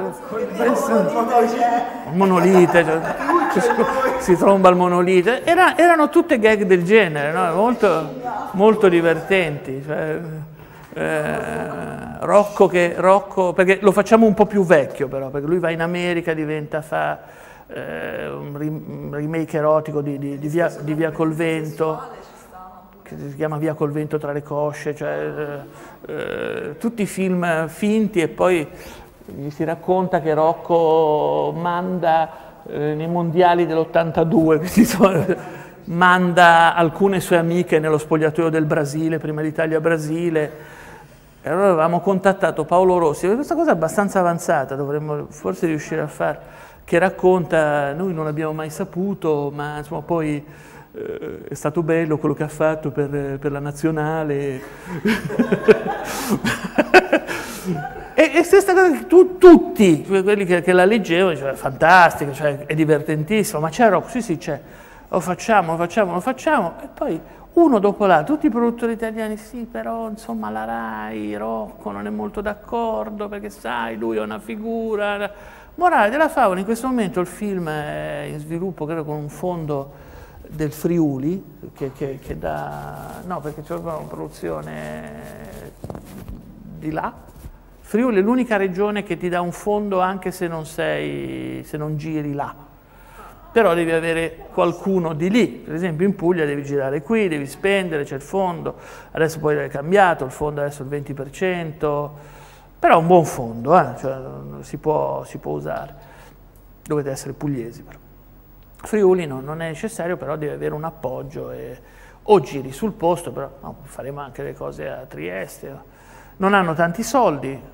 il monolite, cioè, si tromba il monolite. Era, erano tutte gag del genere, no? molto, molto divertenti. Cioè, eh, Rocco che... Rocco, perché lo facciamo un po' più vecchio però, perché lui va in America, diventa... fa eh, un remake erotico di, di, di, via, di Via col Vento, che si chiama Via col Vento tra le cosce, cioè eh, eh, tutti film finti, e poi si racconta che Rocco manda eh, nei mondiali dell'ottantadue, manda alcune sue amiche nello spogliatoio del Brasile, prima l'Italia-Brasile, e allora avevamo contattato Paolo Rossi, questa cosa è abbastanza avanzata, dovremmo forse riuscire a fare, che racconta, noi non l'abbiamo mai saputo, ma insomma poi eh, è stato bello quello che ha fatto per, per la nazionale. E, e stessa cosa, tu, tutti quelli che, che la leggevano dicevano, è fantastico, cioè, è divertentissimo, ma c'è Rocco, sì sì c'è, lo facciamo, lo facciamo, lo facciamo, e poi uno dopo l'altro, tutti i produttori italiani, sì però insomma la Rai, Rocco non è molto d'accordo, perché sai, lui è una figura, morale della favola, in questo momento il film è in sviluppo, credo con un fondo del Friuli, che, che, che dà, no perché c'è una produzione di là, Friuli è l'unica regione che ti dà un fondo anche se non sei, se non giri là, però devi avere qualcuno di lì, per esempio in Puglia devi girare qui, devi spendere, c'è il fondo, adesso poi è cambiato, il fondo adesso è il venti per cento, però è un buon fondo, eh? Cioè, si, può, si può usare, dovete essere pugliesi però. Friuli no, non è necessario, però devi avere un appoggio, e, o giri sul posto, però no, faremo anche le cose a Trieste, non hanno tanti soldi,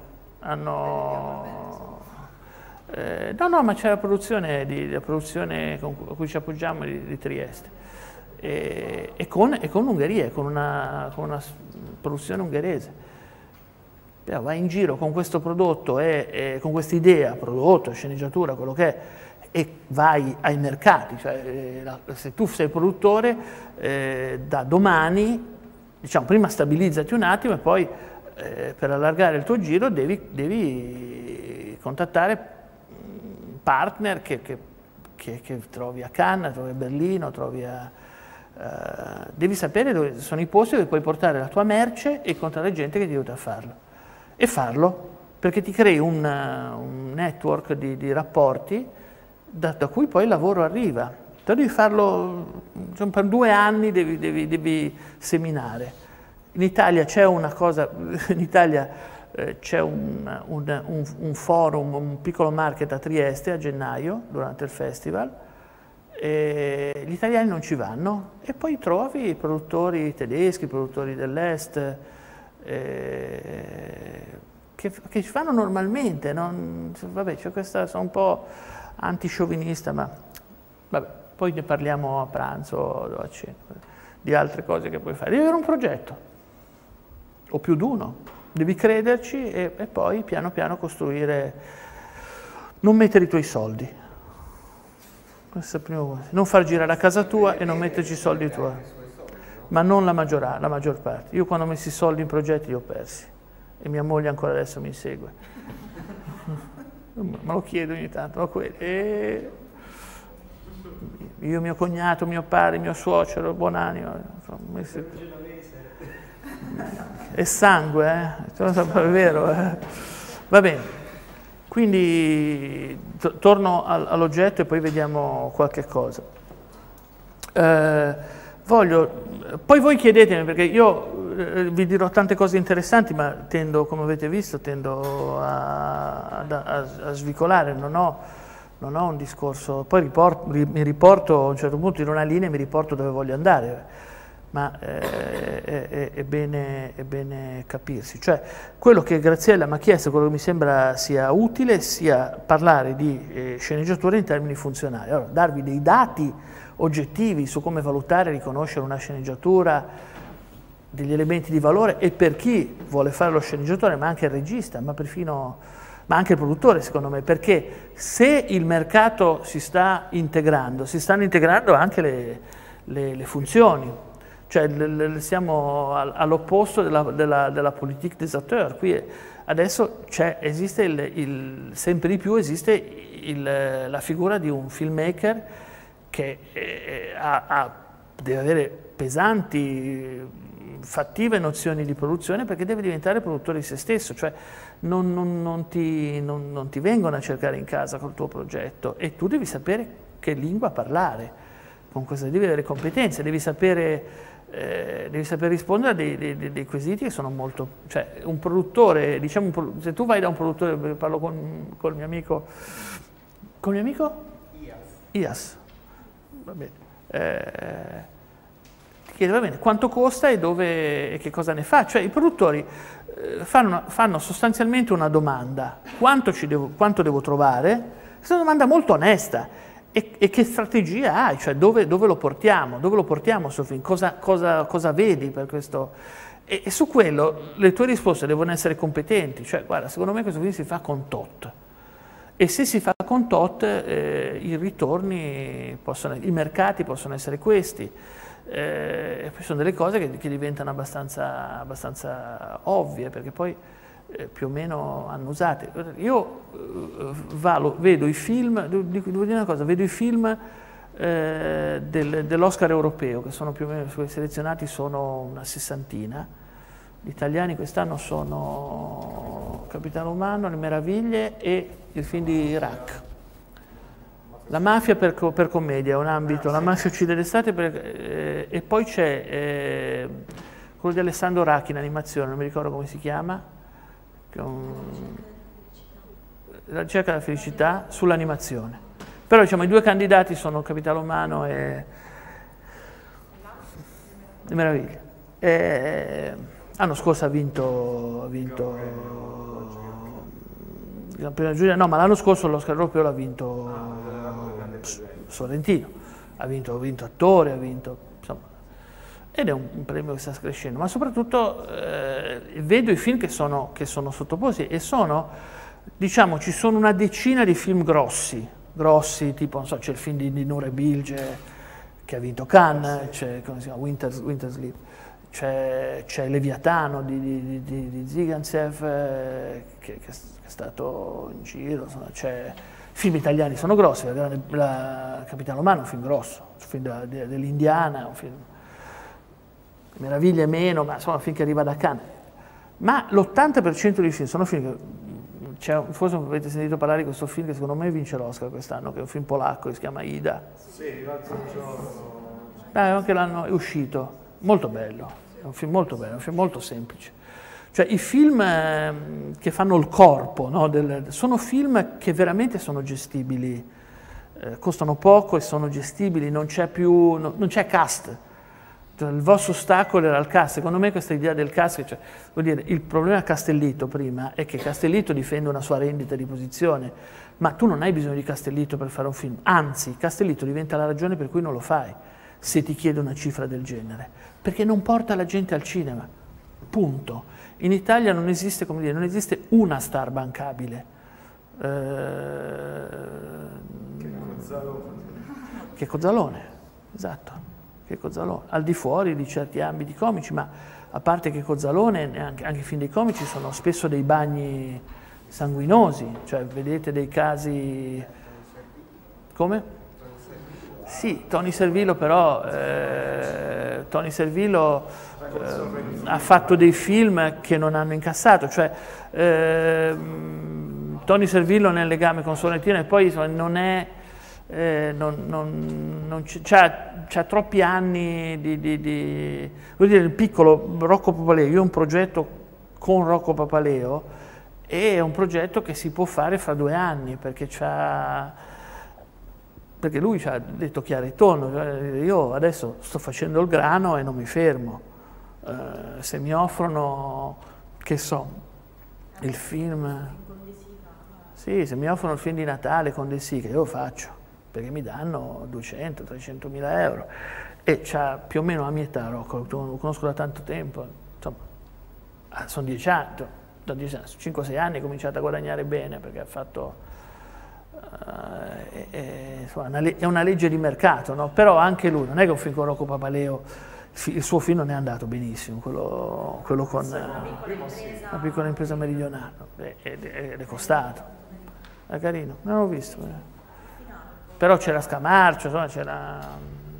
hanno... Eh, no, no, ma c'è la produzione, di, la produzione con cui ci appoggiamo di, di Trieste, e, e, con, e con Ungheria, con una, con una produzione ungherese. Però vai in giro con questo prodotto, e, e con questa idea, prodotto, sceneggiatura, quello che è, e vai ai mercati, cioè eh, la, se tu sei produttore, eh, da domani, diciamo, prima stabilizzati un attimo e poi eh, per allargare il tuo giro devi, devi contattare partner che, che, che, che trovi a Cannes, trovi a Berlino, trovi a... Uh, devi sapere dove sono i posti dove puoi portare la tua merce e incontrare gente che ti aiuta a farlo. E farlo, perché ti crei un, uh, un network di, di rapporti da, da cui poi il lavoro arriva. Tu devi farlo, cioè, per due anni devi, devi, devi seminare. In Italia c'è una cosa, in Italia c'è un, un, un, un forum, un piccolo market a Trieste a gennaio, durante il festival, e gli italiani non ci vanno, e poi trovi i produttori tedeschi, i produttori dell'est, eh, che, che ci fanno normalmente, non, vabbè, c'è questa, sono un po' antisciovinista, ma vabbè, poi ne parliamo a pranzo o a cena, di altre cose che puoi fare. Devi avere un progetto, o più di uno. Devi crederci e, e poi piano piano costruire, non mettere i tuoi soldi, questo è il primo, non far girare a casa tua e non metterci i soldi tuoi, ma non la maggior, la maggior parte. Io quando ho messo i soldi in progetti li ho persi, e mia moglie ancora adesso mi segue, me lo chiedo ogni tanto, ma quelli, e io, mio cognato, mio padre, mio suocero, buonanima, insomma, è sangue, eh? È vero, eh? Va bene, quindi to torno al, all'oggetto e poi vediamo qualche cosa. Eh, voglio, poi voi chiedetemi, perché io eh, vi dirò tante cose interessanti, ma tendo, come avete visto, tendo a, a, a, a svicolare, non ho, non ho un discorso, poi riporto, mi riporto a un certo punto in una linea e mi riporto dove voglio andare. Ma eh, è, è, bene, è bene capirsi. Cioè, quello che Graziella mi ha chiesto, quello che mi sembra sia utile, sia parlare di eh, sceneggiatura in termini funzionali. Allora, darvi dei dati oggettivi su come valutare e riconoscere una sceneggiatura, degli elementi di valore, e per chi vuole fare lo sceneggiatore, ma anche il regista, ma perfino, ma anche il produttore, secondo me, perché se il mercato si sta integrando, si stanno integrando anche le, le, le funzioni. Cioè siamo all'opposto della, della, della politique des auteurs. Qui adesso esiste il, il, sempre di più esiste il, la figura di un filmmaker che eh, ha, ha, deve avere pesanti fattive nozioni di produzione, perché deve diventare produttore di se stesso, cioè non, non, non, ti, non, non ti vengono a cercare in casa col tuo progetto e tu devi sapere che lingua parlare, con cosa devi avere competenze, devi sapere, eh, devi sapere rispondere a dei, dei, dei quesiti che sono molto, cioè un produttore, diciamo, un, se tu vai da un produttore, parlo con, con il mio amico, con il mio amico? Ias. Ias, va bene. Eh, chiede, va bene, quanto costa e dove e che cosa ne fa? Cioè i produttori eh, fanno, fanno sostanzialmente una domanda, quanto, ci devo, quanto devo trovare? Questa è una domanda molto onesta. E, e che strategia hai? Cioè dove, dove lo portiamo? Dove lo portiamo sul film? Cosa, cosa, cosa vedi per questo? E, e su quello le tue risposte devono essere competenti. Cioè, guarda, secondo me questo film si fa con tot. E se si fa con tot, eh, i ritorni possono, i mercati possono essere questi. Eh, sono delle cose che, che diventano abbastanza, abbastanza ovvie, perché poi eh, più o meno hanno usate. Io eh, valo, vedo i film, devo, devo dire una cosa, vedo i film eh, del, dell'Oscar europeo, che sono più o meno selezionati, sono una sessantina. Gli italiani quest'anno sono Capitano Umano, Le Meraviglie e il film di Iraq. La mafia per, per commedia è un ambito, la mafia uccide l'estate per, eh, e poi c'è eh, quello di Alessandro Racchi in animazione, non mi ricordo come si chiama, che è un, La ricerca della felicità sull'animazione. Però diciamo i due candidati sono Capitano Umano e Le Meraviglie. E, l'anno scorso ha vinto, ha vinto il campione Giulia, no, ma l'anno scorso l'Oscar europeo l'ha vinto Sorrentino, ha vinto, ha vinto attore, ha vinto, insomma, ed è un, un premio che sta crescendo, ma soprattutto eh, vedo i film che sono, che sono sottoposti e sono, diciamo, ci sono una decina di film grossi, grossi, tipo, non so, c'è il film di, di Nure Bilge che ha vinto Cannes, c'è, come si chiama, Winter, Winter Sleep, c'è, c'è Leviatano di, di, di, di Zigantsev eh, che, che è stato in giro, insomma, c'è... Film italiani sono grossi, la, la Capitano Umano è un film grosso, un film de, dell'Indiana, un film Meraviglie meno, ma insomma un film che arriva da Cannes. Ma l'ottanta per cento dei film sono film che, forse avete sentito parlare di questo film che secondo me vince l'Oscar quest'anno, che è un film polacco che si chiama Ida. Sì, l'altro giorno. Eh, anche l'anno è uscito, molto bello, è un film molto bello, è un film molto semplice. Cioè i film eh, che fanno il corpo, no, del, sono film che veramente sono gestibili, eh, costano poco e sono gestibili, non c'è più, no, non c'è cast. Cioè, il vostro ostacolo era il cast. Secondo me questa idea del cast, cioè, vuol dire, il problema Castellitto prima è che Castellitto difende una sua rendita di posizione, ma tu non hai bisogno di Castellitto per fare un film, anzi Castellitto diventa la ragione per cui non lo fai, se ti chiede una cifra del genere, perché non porta la gente al cinema, punto. In Italia non esiste, come dire, non esiste una star bancabile. Eh, Che Cozzalone. Che Cozzalone, esatto, che Cozzalone. Al di fuori di certi ambiti comici, ma a parte che Cozzalone, anche, anche i film dei comici sono spesso dei bagni sanguinosi, cioè vedete dei casi... Come? Sì, Tony Servillo però, eh, Tony Servillo... Eh, ha fatto dei film che non hanno incassato, cioè eh, Tony Servillo nel legame con Sorrentino e poi insomma, non è, eh, non, non, non c'ha, c'ha troppi anni di, di, di, vuol dire il piccolo Rocco Papaleo, io ho un progetto con Rocco Papaleo e è un progetto che si può fare fra due anni perché c'ha... perché lui ci ha detto chiaro e tondo, io adesso sto facendo il grano e non mi fermo. Uh, se mi offrono, che so, il film, sì, se mi offrono il film di Natale con De Sica, io lo faccio, perché mi danno duecento trecento mila euro e c'ha più o meno la mia età, Rocco, lo conosco da tanto tempo, insomma, sono dieci anni, da cinque sei anni ho cominciato a guadagnare bene perché ha fatto, uh, è, è, insomma, una, è una legge di mercato, no? Però anche lui, non è che un film con Rocco Papaleo, il suo film non è andato benissimo, quello, quello con la uh, piccola impresa meridionale, ed è, è costato, è carino, non l'ho visto, eh. Però c'era Scamarcio, c'era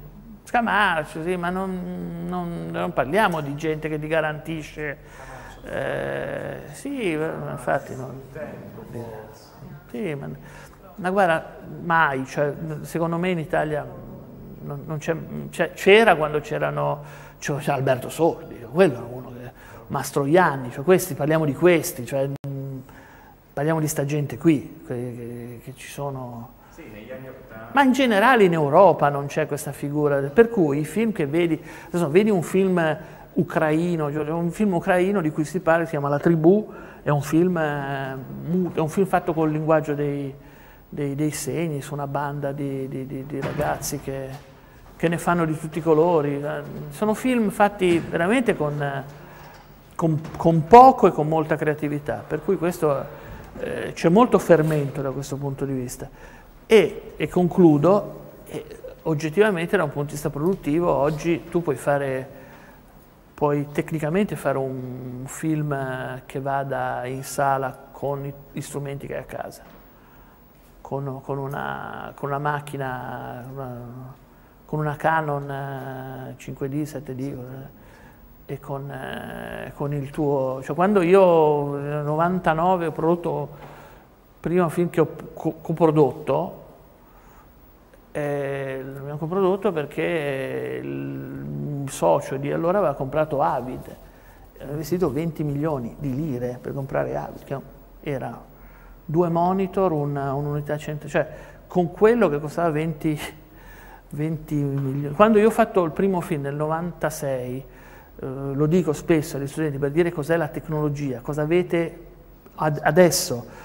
Scamarcio, sì, ma non, non, non parliamo di gente che ti garantisce. Eh, sì, infatti, non, sì, ma, ma guarda, mai, cioè, secondo me in Italia non, non c'è, c'era quando c'erano, c'era Alberto Sordi, quello era uno che, Mastroianni, cioè questi, parliamo di questi, cioè, parliamo di sta gente qui, che, che, che ci sono. Sì, negli anni ottanta. Ma in generale in Europa non c'è questa figura, per cui i film che vedi, adesso vedi un film ucraino, cioè un film ucraino di cui si parla, si chiama La Tribù, è un film, è un film fatto col linguaggio dei, dei, dei segni, su una banda di, di, di, di ragazzi che, che ne fanno di tutti i colori. Sono film fatti veramente con, con, con poco e con molta creatività, per cui questo, eh, c'è molto fermento da questo punto di vista. E, e concludo, e, oggettivamente da un punto di vista produttivo, oggi tu puoi fare, puoi tecnicamente fare un film che vada in sala con gli strumenti che hai a casa, con, con, una, con una macchina, una, con una Canon cinque D, sette D, e con, eh, con il tuo, cioè quando io nel novantanove ho prodotto primo film che ho coprodotto, eh, l'abbiamo coprodotto perché il socio di allora aveva comprato Avid, aveva investito venti milioni di lire per comprare Avid, che era due monitor, una, un'unità centrale, cioè con quello che costava venti, venti milioni. Quando io ho fatto il primo film nel novantasei, eh, lo dico spesso agli studenti per dire cos'è la tecnologia, cosa avete ad, adesso.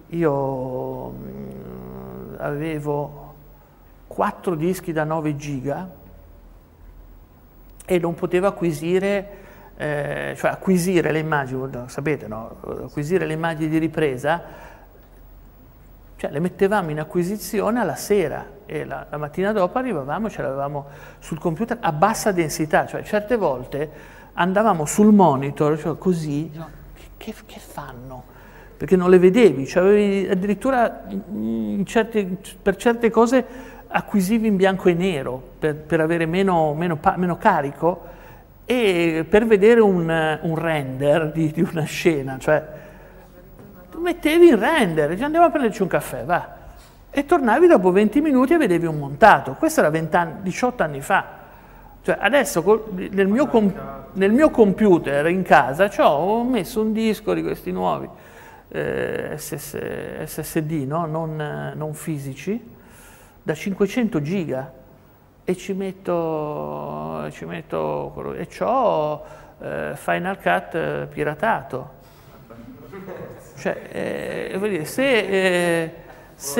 Io mh, avevo quattro dischi da nove giga e non potevo acquisire, eh, cioè acquisire le immagini, sapete, no? Acquisire le immagini di ripresa, cioè le mettevamo in acquisizione alla sera e la, la mattina dopo arrivavamo e ce l'avevamo sul computer a bassa densità, cioè certe volte andavamo sul monitor, cioè così, no? che, che fanno? Perché non le vedevi, cioè avevi addirittura in certi, per certe cose acquisivi in bianco e nero per, per avere meno, meno, meno carico e per vedere un, un render di, di una scena, cioè tu mettevi il render, e andiamo a prenderci un caffè, va, e tornavi dopo venti minuti e vedevi un montato. Questo era venti anni, diciotto anni fa. Cioè adesso nel mio, nel mio computer in casa ho messo un disco di questi nuovi Eh, S S D, no? non, non fisici, da cinquecento giga e ci metto, ci metto e c'ho eh, Final Cut eh, piratato. Cioè, eh, vuol dire, se, eh, se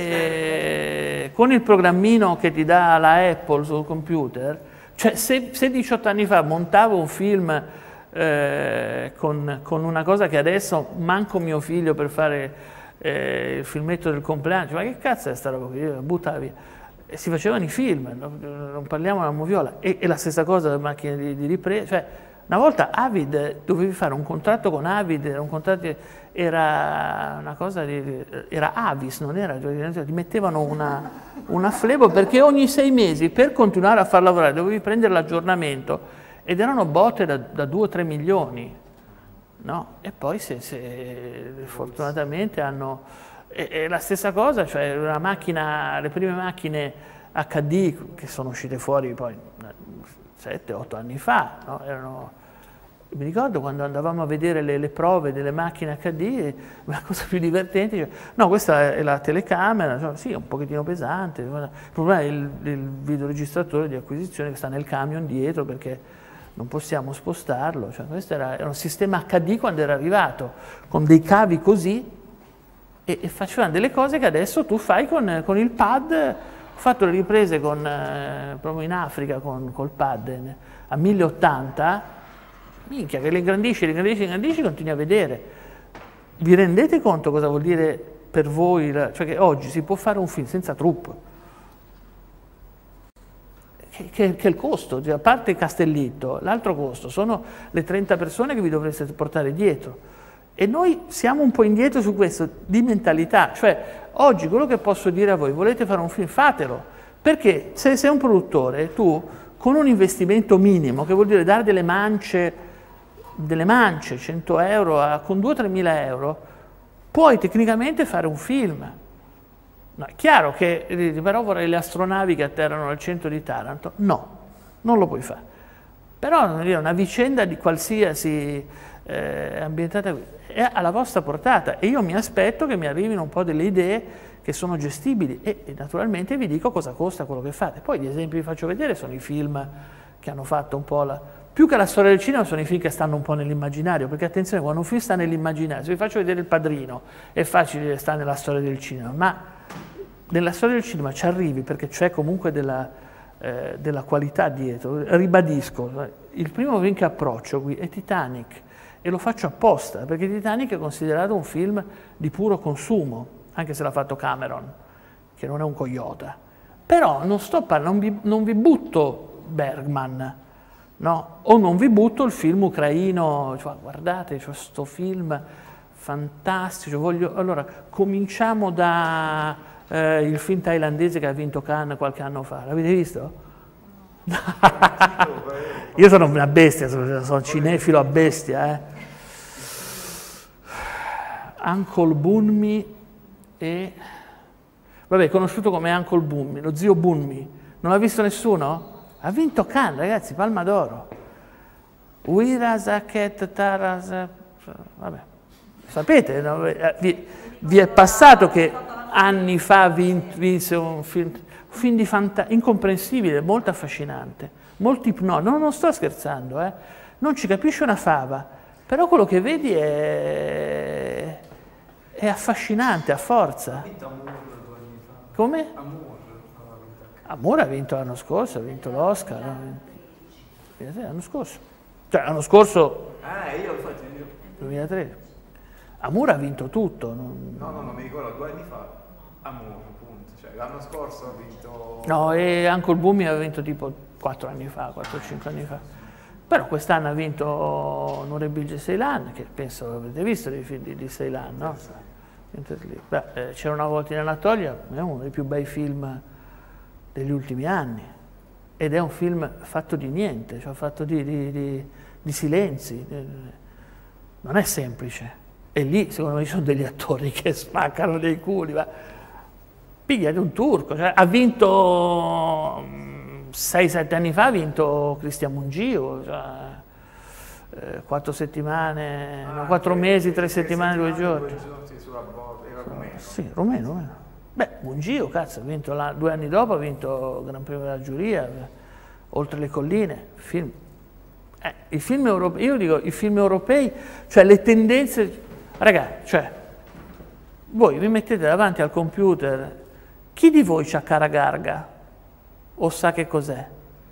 eh, con il programmino che ti dà la Apple sul computer, cioè se, se diciotto anni fa montavo un film Eh, con, con una cosa che adesso manco mio figlio per fare eh, il filmetto del compleanno, ma che cazzo è sta roba qui, butta via. E si facevano i film, no? Non parliamo della moviola, e, e la stessa cosa delle macchine di, di ripresa, cioè una volta Avid, dovevi fare un contratto con Avid, era un contratto, era una cosa di, era Avis, non era, ti mettevano una, una flebo perché ogni sei mesi per continuare a far lavorare dovevi prendere l'aggiornamento. Ed erano botte da, da due o tre milioni, no? E poi se, se fortunatamente hanno... E, e la stessa cosa, cioè una macchina, le prime macchine acca di che sono uscite fuori poi sette otto anni fa, no? Erano, mi ricordo quando andavamo a vedere le, le prove delle macchine acca di, la cosa più divertente, cioè, no, questa è la telecamera, cioè, sì, è un pochettino pesante, il problema è il, il videoregistratore di acquisizione che sta nel camion dietro perché non possiamo spostarlo, cioè, questo era, era un sistema acca di quando era arrivato, con dei cavi così, e, e facevano delle cose che adesso tu fai con, con il pad. Ho fatto le riprese con, eh, proprio in Africa con, col pad eh, a mille ottanta, minchia, che le ingrandisci, le ingrandisci, le ingrandisci, continui a vedere. Vi rendete conto cosa vuol dire per voi, cioè che oggi si può fare un film senza troupe? Che, che, che è il costo, cioè, a parte il castellitto, l'altro costo sono le trenta persone che vi dovreste portare dietro. E noi siamo un po' indietro su questo, di mentalità. Cioè, oggi quello che posso dire a voi, volete fare un film, fatelo, Perché se sei un produttore, tu con un investimento minimo, che vuol dire dare delle mance, delle mance, cento euro, a, con due o tre mila euro, puoi tecnicamente fare un film. No, è chiaro che, però vorrei le astronavi che atterrano al centro di Taranto. No, non lo puoi fare. Però una vicenda di qualsiasi eh, ambientata è alla vostra portata e io mi aspetto che mi arrivino un po' delle idee che sono gestibili e, e naturalmente vi dico cosa costa quello che fate. Poi gli esempi che vi faccio vedere sono i film che hanno fatto un po' la... Più che la storia del cinema sono i film che stanno un po' nell'immaginario, perché attenzione, quando un film sta nell'immaginario, se vi faccio vedere Il Padrino, è facile stare nella storia del cinema, ma nella storia del cinema ci arrivi perché c'è comunque della, eh, della qualità dietro. Ribadisco, il primo film che approccio qui è Titanic e lo faccio apposta, perché Titanic è considerato un film di puro consumo, anche se l'ha fatto Cameron, che non è un cogliota. Però non, sto parlando, non, vi, non vi butto Bergman, no? O non vi butto il film ucraino, cioè, guardate, c'è questo film fantastico, voglio... Allora, cominciamo da eh, il film thailandese che ha vinto Cannes qualche anno fa, l'avete visto? Io sono una bestia, sono, sono cinefilo a bestia, eh. Uncle Bunmi e... Vabbè, conosciuto come Uncle Bunmi, lo zio Bunmi. Non l'ha visto nessuno? Ha vinto Cannes, ragazzi, Palma d'Oro. Wirasaket Taras... Vabbè, sapete, no? vi, vi è passato che anni fa vinse un film, un film di fanta- incomprensibile, molto affascinante, molto ipnotico. No, non sto scherzando, eh? Non ci capisce una fava, però quello che vedi è... è affascinante, a forza. Come? Amour ha vinto l'anno scorso, ha vinto l'Oscar. L'anno scorso. Cioè, l'anno scorso... Ah, io ho fatto io. duemilatredici. Amour ha vinto tutto. Non... No, no, non mi ricordo, due anni fa. Amour, appunto. Cioè, l'anno scorso ha vinto... No, e Uncle Bunmi ha vinto tipo quattro anni fa, quattro o cinque anni fa. Però quest'anno ha vinto Onorevole Ceylan, che penso avrete visto dei film di, di Ceylan, no? Beh, eh, C'era una volta in Anatolia, è uno dei più bei film degli ultimi anni, ed è un film fatto di niente, cioè fatto di, di, di, di silenzi, non è semplice, e lì secondo me ci sono degli attori che spaccano dei culi, ma pigliate un turco, cioè, ha vinto sei sette anni fa, ha vinto Cristian Mungiu, cioè, eh, quattro settimane, ah, no, quattro mesi, tre settimane, due giorni. Due giorni sulla borda, era rumeno. Sì, rumeno, rumeno. Beh, Mungiu, cazzo, ha vinto la, due anni dopo, ha vinto il Gran Premio della giuria, Oltre le colline, film. Eh, i film europei, io dico, i film europei, cioè le tendenze, ragazzi, cioè, voi vi mettete davanti al computer, chi di voi c'ha Caragarga? O sa che cos'è?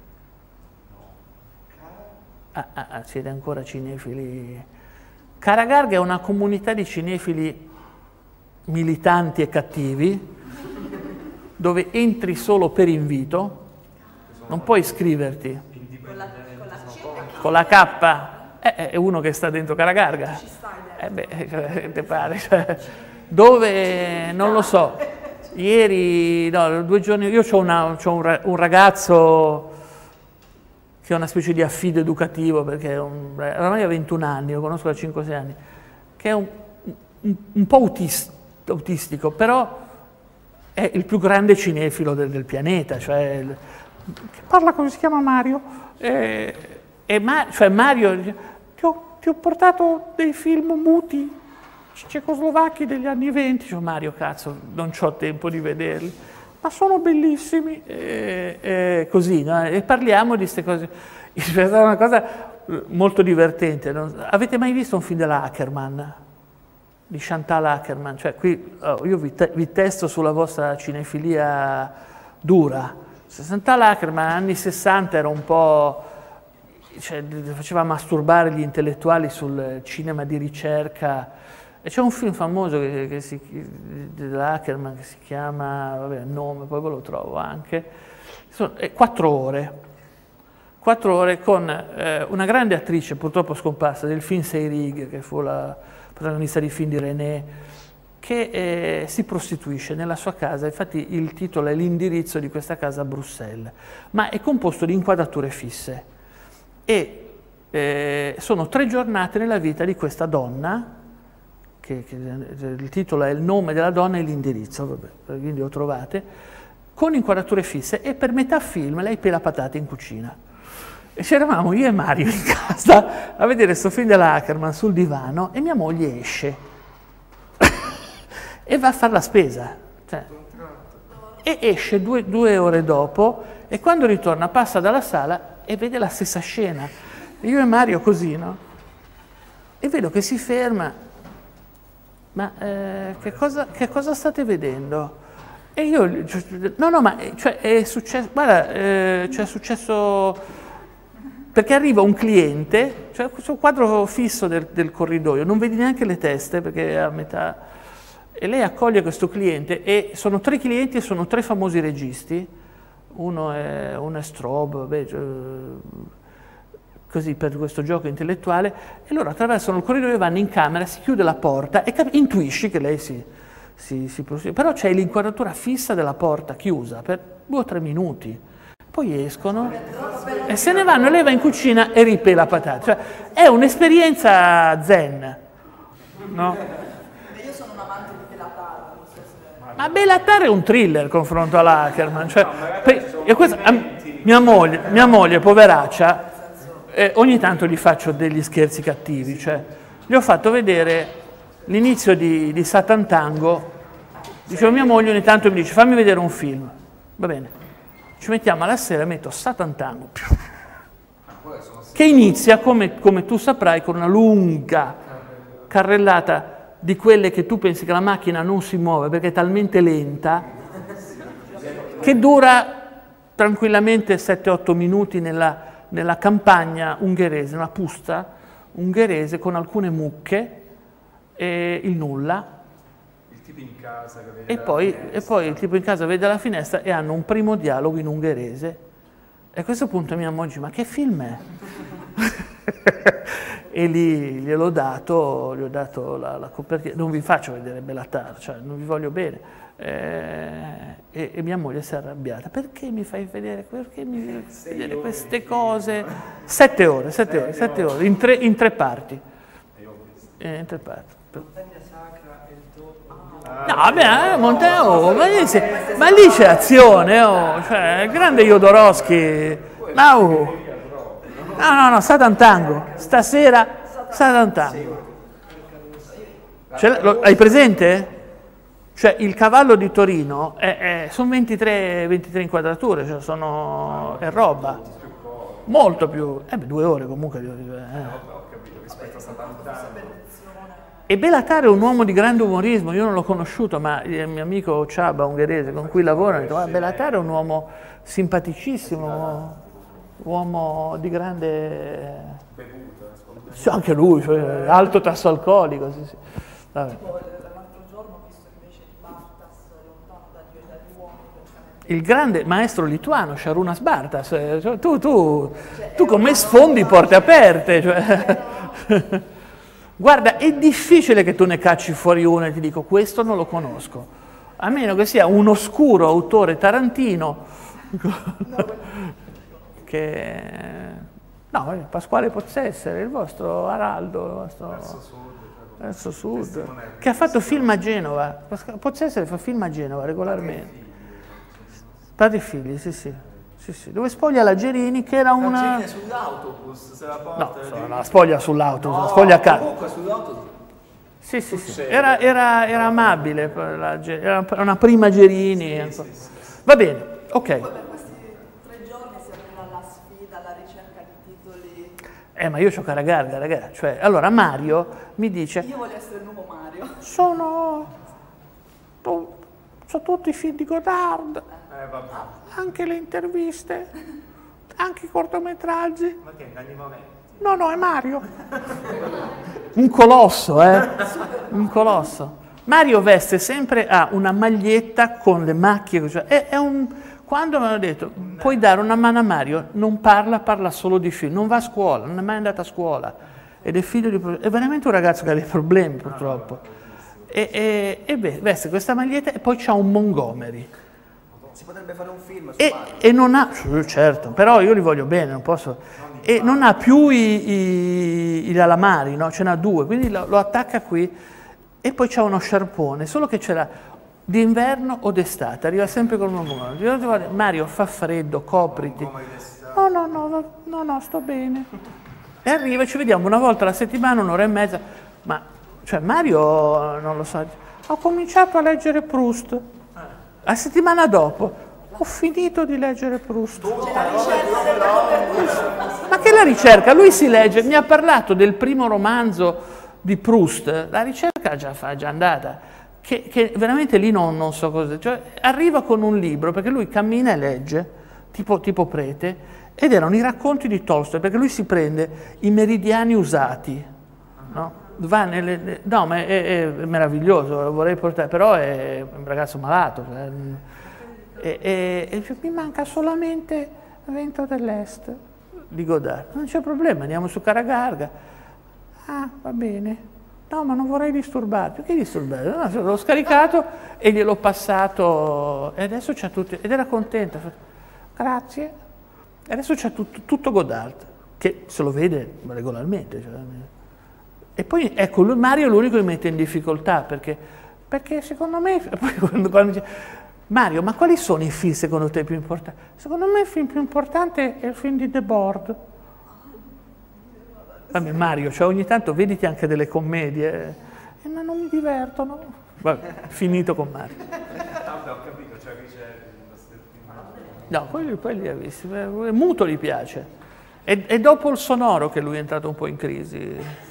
Ah, ah, ah, siete ancora cinefili. Caragarga è una comunità di cinefili militanti e cattivi, dove entri solo per invito, non puoi iscriverti. Con la, con la C? Con la K? Eh, è uno che sta dentro Caragarga. Ci stai Eh beh, cioè, te pare, cioè, dove, non lo so, ieri, no, due giorni, io ho un, un ragazzo che è una specie di affido educativo, perché è un, ormai ha ventuno anni, lo conosco da cinque sei anni, che è un, un, un po' autist, autistico, però è il più grande cinefilo del, del pianeta, cioè, il, che parla come si chiama Mario, e, e Ma, cioè Mario, ti ho, ti ho portato dei film muti cecoslovacchi degli anni venti, cioè Mario, cazzo, non c'ho tempo di vederli, ma sono bellissimi, e, e così, no? E parliamo di queste cose. È una cosa molto divertente. No? Avete mai visto un film della Ackerman? Di Chantal Ackerman? Cioè, qui oh, io vi, te vi testo sulla vostra cinefilia dura. Chantal Ackerman, anni sessanta, era un po'... Cioè, faceva masturbare gli intellettuali sul cinema di ricerca. E c'è un film famoso che, che si, dell'Ackerman che si chiama, vabbè, il nome, poi ve lo trovo anche, sono eh, quattro ore, quattro ore con eh, una grande attrice, purtroppo scomparsa, del film Seyrig, che fu la protagonista di film di René, che eh, si prostituisce nella sua casa, infatti il titolo è l'indirizzo di questa casa a Bruxelles, ma è composto di inquadrature fisse e eh, sono tre giornate nella vita di questa donna, che, che il titolo è il nome della donna e l'indirizzo, vabbè, quindi lo trovate, con inquadrature fisse e per metà film lei pela patate in cucina. E c'eravamo io e Mario in casa a vedere questo film della Ackerman sul divano e mia moglie esce e va a fare la spesa, cioè, e esce due, due ore dopo e quando ritorna passa dalla sala e vede la stessa scena. Io e Mario così, no? E vedo che si ferma, ma eh, che, cosa, che cosa state vedendo? E io, no, no, ma cioè, è successo, guarda, eh, cioè, è successo perché arriva un cliente, cioè questo quadro fisso del, del corridoio, non vedi neanche le teste perché è a metà. E lei accoglie questo cliente e sono tre clienti e sono tre famosi registi, uno è, uno è Strobe, vabbè, così per questo gioco intellettuale, e loro attraversano il corridoio, vanno in camera, si chiude la porta e intuisci che lei si, si, si prosegue, però c'è l'inquadratura fissa della porta chiusa per due o tre minuti, poi escono e se ne vanno, lei va in cucina e ripela patate, cioè è un'esperienza zen, no? Ma Bellatar è un thriller confronto all'Ackerman, cioè, no, questo, a, mia, moglie, mia moglie, poveraccia, eh, ogni tanto gli faccio degli scherzi cattivi, cioè, gli ho fatto vedere l'inizio di, di Satan Tango, dicevo mia moglie ogni tanto mi dice fammi vedere un film, va bene, ci mettiamo alla sera, metto Satan Tango, che inizia come, come tu saprai con una lunga carrellata di quelle che tu pensi che la macchina non si muove perché è talmente lenta, che dura tranquillamente sette otto minuti nella, nella campagna ungherese, una pusta ungherese con alcune mucche e il nulla. Il tipo in casa che vede e poi, e poi il tipo in casa vede la finestra e hanno un primo dialogo in ungherese. E a questo punto mia moglie dice, ma che film è? E lì gliel'ho dato, gli ho dato la, la copertina, non vi faccio vedere Bellatar, cioè non vi voglio bene, eh, e, e mia moglie si è arrabbiata, perché mi fai vedere, perché mi fai vedere queste cose? Sette ore, sette ore, sette ore, in tre, in tre parti, eh, in tre parti. No, vabbè, eh, Monteo, ma lì, ma lì c'è azione, oh, cioè, il grande Jodorowsky, ma oh. No, no, no, Satan Tango, stasera Satan Tango. Lo, hai presente? Cioè il cavallo di Torino è, è, sono ventitré, ventitré inquadrature, cioè sono, è roba, molto più, eh beh, due ore comunque. Eh. E Bellatar è un uomo di grande umorismo, io non l'ho conosciuto, ma il mio amico Csaba, ungherese, con cui lavoro, ha detto, ah, Bellatar è un uomo simpaticissimo, uomo di grande... Sì, anche lui, cioè, alto tasso alcolico, sì, sì. Vabbè. L'altro giorno ho visto invece di Bartas, Lontano da Dio e dagli uomini. Il grande maestro lituano, Šarūnas Bartas, cioè, tu, tu, tu come sfondi porte aperte, cioè... Guarda, è difficile che tu ne cacci fuori uno e ti dico questo non lo conosco, a meno che sia un oscuro autore tarantino che... No, Pasquale Pozzessere, il vostro Araldo, il vostro... Verso sud, verso sud, che ha fatto film a Genova. Pozzessere fa film a Genova regolarmente. Padre e figli, sì, sì. Sì, sì. Dove spoglia la Gerini, che era una... La sull'autobus, se la porta... No, no, la spoglia sull'autobus, no, la spoglia a casa. Comunque sull'autobus... Sì, sì, sì. Era, era, era amabile, la, era una prima Gerini. Sì, sì, sì. Va bene, ok. Poi per questi tre giorni si aprirà la sfida, la ricerca di titoli... Eh, ma io c'ho Caragarga, ragazzi. Cioè, allora Mario mi dice... Io voglio essere il nuovo Mario. Sono... Sono tutti i film di Godard. Eh, vabbè. Anche le interviste, anche i cortometraggi. Ma che inganni momenti? No, no, è Mario. Un colosso, eh? Un colosso. Mario veste sempre, ha una maglietta con le macchie, cioè, è, è un... Quando mi hanno detto, puoi dare una mano a Mario, non parla, parla solo di film, non va a scuola, non è mai andato a scuola. Ed è figlio di... È veramente un ragazzo che ha dei problemi, purtroppo. e, e, e beh, veste questa maglietta e poi c'ha un Montgomery. Si potrebbe fare un film su E, Mario. e non ha, certo, però io li voglio bene, non posso, e non ha più i, i, i calamari, no? Ce n'ha due, quindi lo, lo attacca qui e poi c'ha uno sciarpone, solo che c'era d'inverno o d'estate, arriva sempre con un Montgomery. Mario, fa freddo, copriti. No, no, no, no, no, no, sto bene. E arriva, ci vediamo una volta alla settimana, un'ora e mezza, ma cioè Mario, non lo so, ho cominciato a leggere Proust. La settimana dopo ho finito di leggere Proust. Ma che la ricerca? Lui si legge, mi ha parlato del primo romanzo di Proust, la ricerca già fa, già andata, che, che veramente lì non, non so cosa, cioè arriva con un libro, perché lui cammina e legge, tipo, tipo prete, ed erano i racconti di Tolstoi, perché lui si prende i meridiani usati, no? Va nelle, no, ma è, è meraviglioso, lo vorrei portare, però è un ragazzo malato. E, e, e mi manca solamente Vento dell'Est di Godard. Non c'è problema, andiamo su Caragarga. Ah, va bene. No, ma non vorrei disturbarti. Perché disturbare? No, l'ho scaricato e gliel'ho passato e adesso c'ha tutto. Ed era contenta. Grazie. E adesso c'ha tutto, tutto Godard, che se lo vede regolarmente. Cioè, e poi ecco, lui, Mario è l'unico che mi mette in difficoltà, perché, perché secondo me, poi quando, quando dice, Mario, ma quali sono i film secondo te più importanti? Secondo me il film più importante è il film di The Board. Vabbè Mario, cioè ogni tanto vediti anche delle commedie, eh, ma non mi divertono. Vabbè, finito con Mario. Vabbè, ho capito, cioè qui c'è No, quelli, quelli ha visti, Muto gli piace. È, è dopo il sonoro che lui è entrato un po' in crisi.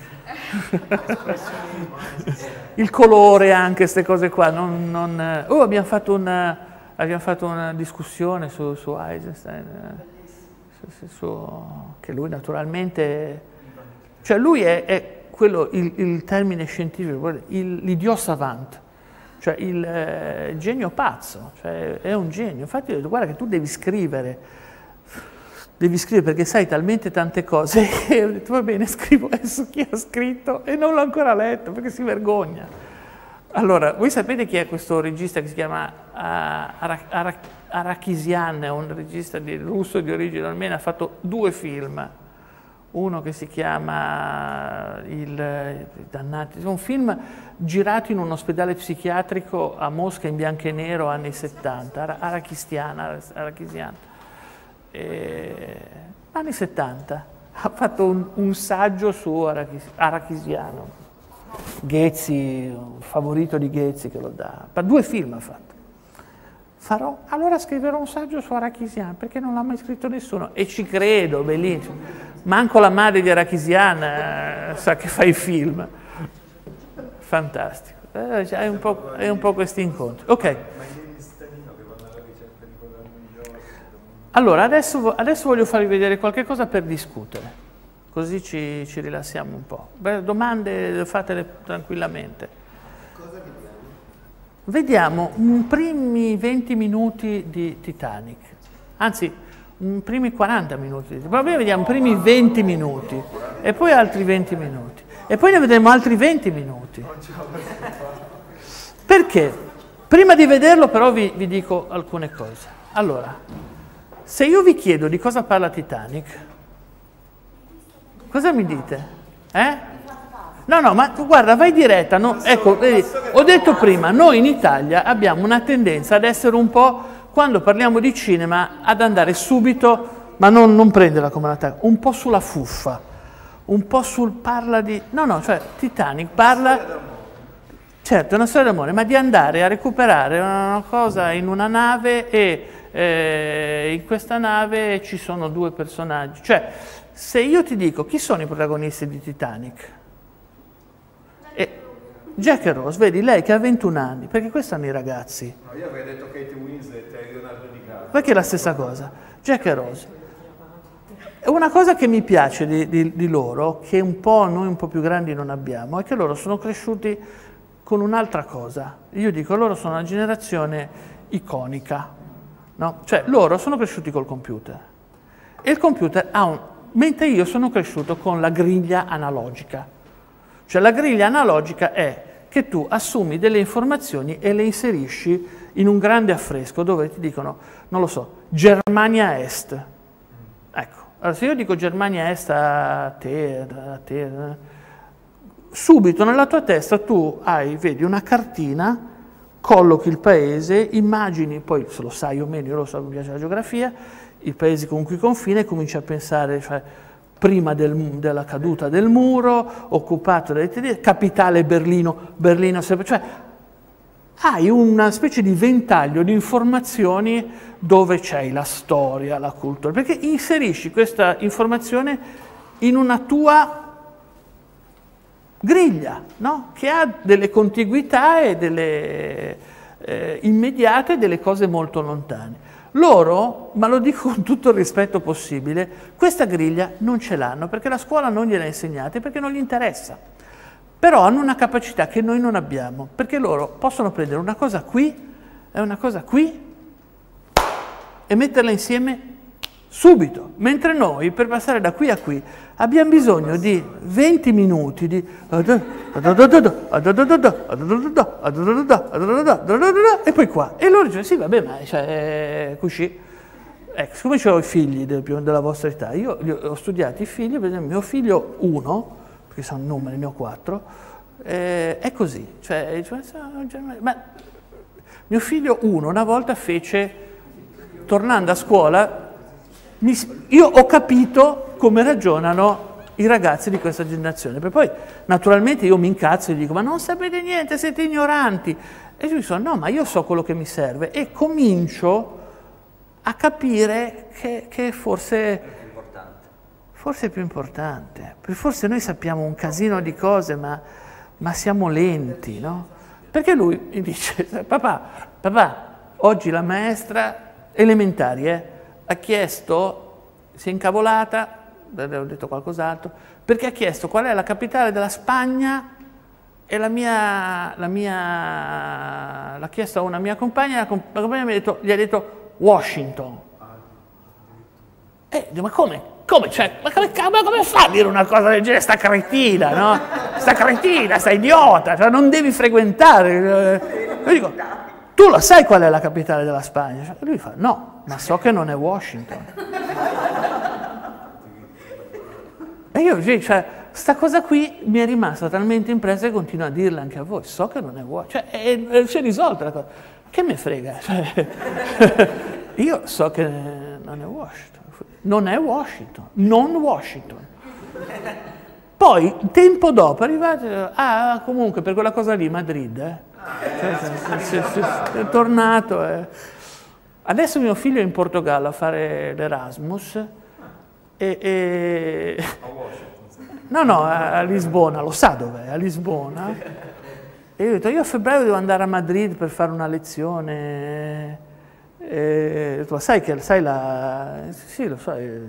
Il colore anche, queste cose qua. Non, non... Oh, abbiamo fatto una, abbiamo fatto una discussione su, su Eisenstein, su, su, su, che lui naturalmente, cioè lui è, è quello, il, il termine scientifico, l'idiot savant, cioè il eh, genio pazzo, cioè è un genio. Infatti ho detto, guarda che tu devi scrivere, devi scrivere perché sai talmente tante cose che ho detto va bene, scrivo adesso chi ha scritto e non l'ho ancora letto perché si vergogna. Allora, voi sapete chi è questo regista che si chiama uh, Ara, Ara, Arakisian, è un regista di, russo di origine armena, ha fatto due film, uno che si chiama il, dannati, un film girato in un ospedale psichiatrico a Mosca in bianco e nero anni settanta, Arakisian, Arakisian. Eh, anni settanta ha fatto un, un saggio su Arachis, Arachisiano, Ghezzi, un favorito di Ghezzi che lo dà, ma due film ha fatto. Farò, allora scriverò un saggio su Arachisian perché non l'ha mai scritto nessuno e ci credo, bellissimo. Manco la madre di Arachisian eh, sa che fa i film. Fantastico, eh, è un po', è un po' questi incontri. Ok. Allora, adesso, adesso voglio farvi vedere qualche cosa per discutere, così ci, ci rilassiamo un po'. Beh, domande fatele tranquillamente. Cosa vediamo? Vediamo i primi venti minuti di Titanic, anzi, i primi quaranta minuti. Proprio vediamo i primi venti minuti, e poi altri venti minuti, e poi ne vedremo altri venti minuti. Perché? Prima di vederlo però vi, vi dico alcune cose. Allora, se io vi chiedo di cosa parla Titanic, cosa mi dite? Eh? No, no, ma guarda, vai diretta. No? Ecco, vedi, ho detto prima, noi in Italia abbiamo una tendenza ad essere un po', quando parliamo di cinema, ad andare subito, ma non, non prenderla come un attacco, un po' sulla fuffa, un po' sul parla di... No, no, cioè Titanic parla... Certo, è una storia d'amore, ma di andare a recuperare una cosa in una nave e... Eh, in questa nave ci sono due personaggi, cioè se io ti dico chi sono i protagonisti di Titanic, e Jack e Rose, vedi lei che ha ventuno anni, perché questi hanno i ragazzi, no, io avrei detto Kate Winslet e Leonardo DiCaprio, perché è la stessa cosa, Jack e Rose. E una cosa che mi piace di, di, di loro, che un po' noi un po' più grandi non abbiamo, è che loro sono cresciuti con un'altra cosa. Io dico, loro sono una generazione iconica. No? Cioè loro sono cresciuti col computer e il computer ha un... mentre io sono cresciuto con la griglia analogica. Cioè la griglia analogica è che tu assumi delle informazioni e le inserisci in un grande affresco dove ti dicono, non lo so, Germania Est. Ecco, allora se io dico Germania Est a te, a te, subito nella tua testa tu hai, vedi una cartina, collochi il paese, immagini, poi se lo sai o meno, io lo so, mi piace la geografia, i paesi con cui confina e cominci a pensare, cioè, prima del, della caduta del muro, occupato dai tedeschi, capitale Berlino, Berlino sempre, cioè hai una specie di ventaglio di informazioni dove c'hai la storia, la cultura, perché inserisci questa informazione in una tua griglia, no? Che ha delle contiguità e delle eh, immediate, delle cose molto lontane. Loro, ma lo dico con tutto il rispetto possibile, questa griglia non ce l'hanno perché la scuola non gliel'ha insegnata, perché non gli interessa. Però hanno una capacità che noi non abbiamo, perché loro possono prendere una cosa qui e una cosa qui e metterla insieme subito, mentre noi per passare da qui a qui abbiamo bisogno di venti minuti di e poi qua. E loro dicono, sì vabbè, ma cioè, così. Ecco, siccome ho i figli del, della vostra età, io ho studiato i figli, per esempio mio figlio uno, perché sono numeri, ne ho quattro, eh, è così. Cioè, ma mio figlio uno una volta fece, tornando a scuola, mi, io ho capito come ragionano i ragazzi di questa generazione, perché poi naturalmente io mi incazzo e dico, ma non sapete niente, siete ignoranti. E io dico, no, ma io so quello che mi serve, e comincio a capire che, che forse, forse è più importante, perché forse noi sappiamo un casino di cose, ma, ma siamo lenti, no? Perché lui mi dice, papà, papà, oggi la maestra elementare eh, ha chiesto, si è incavolata, ho detto qualcos'altro, perché ha chiesto qual è la capitale della Spagna, e la mia, la mia, l'ha chiesto a una mia compagna, la compagna mi ha detto, gli ha detto Washington. E dico, ma come? Come? Cioè, ma come, ma come fa a dire una cosa del genere? Sta cretina, no? Sta cretina, sta idiota, cioè non devi frequentare. Io dico, tu lo sai qual è la capitale della Spagna? Cioè, lui fa, no, ma so che non è Washington. E io, cioè, sta cosa qui mi è rimasta talmente impressa che continuo a dirla anche a voi. So che non è Washington. Cioè, si è risolta la cosa. Che me frega? Cioè, io so che non è Washington. Non è Washington. Non Washington. Poi, tempo dopo, è arrivato... Ah, comunque, per quella cosa lì, Madrid, eh. Cioè, si, si, si, è tornato. Eh. Adesso mio figlio è in Portogallo a fare l'Erasmus. E, e... No, no, a Lisbona, lo sa dov'è, a Lisbona. E io ho detto, io a febbraio devo andare a Madrid per fare una lezione. E ho detto, sai che sai la... Sì, lo so, è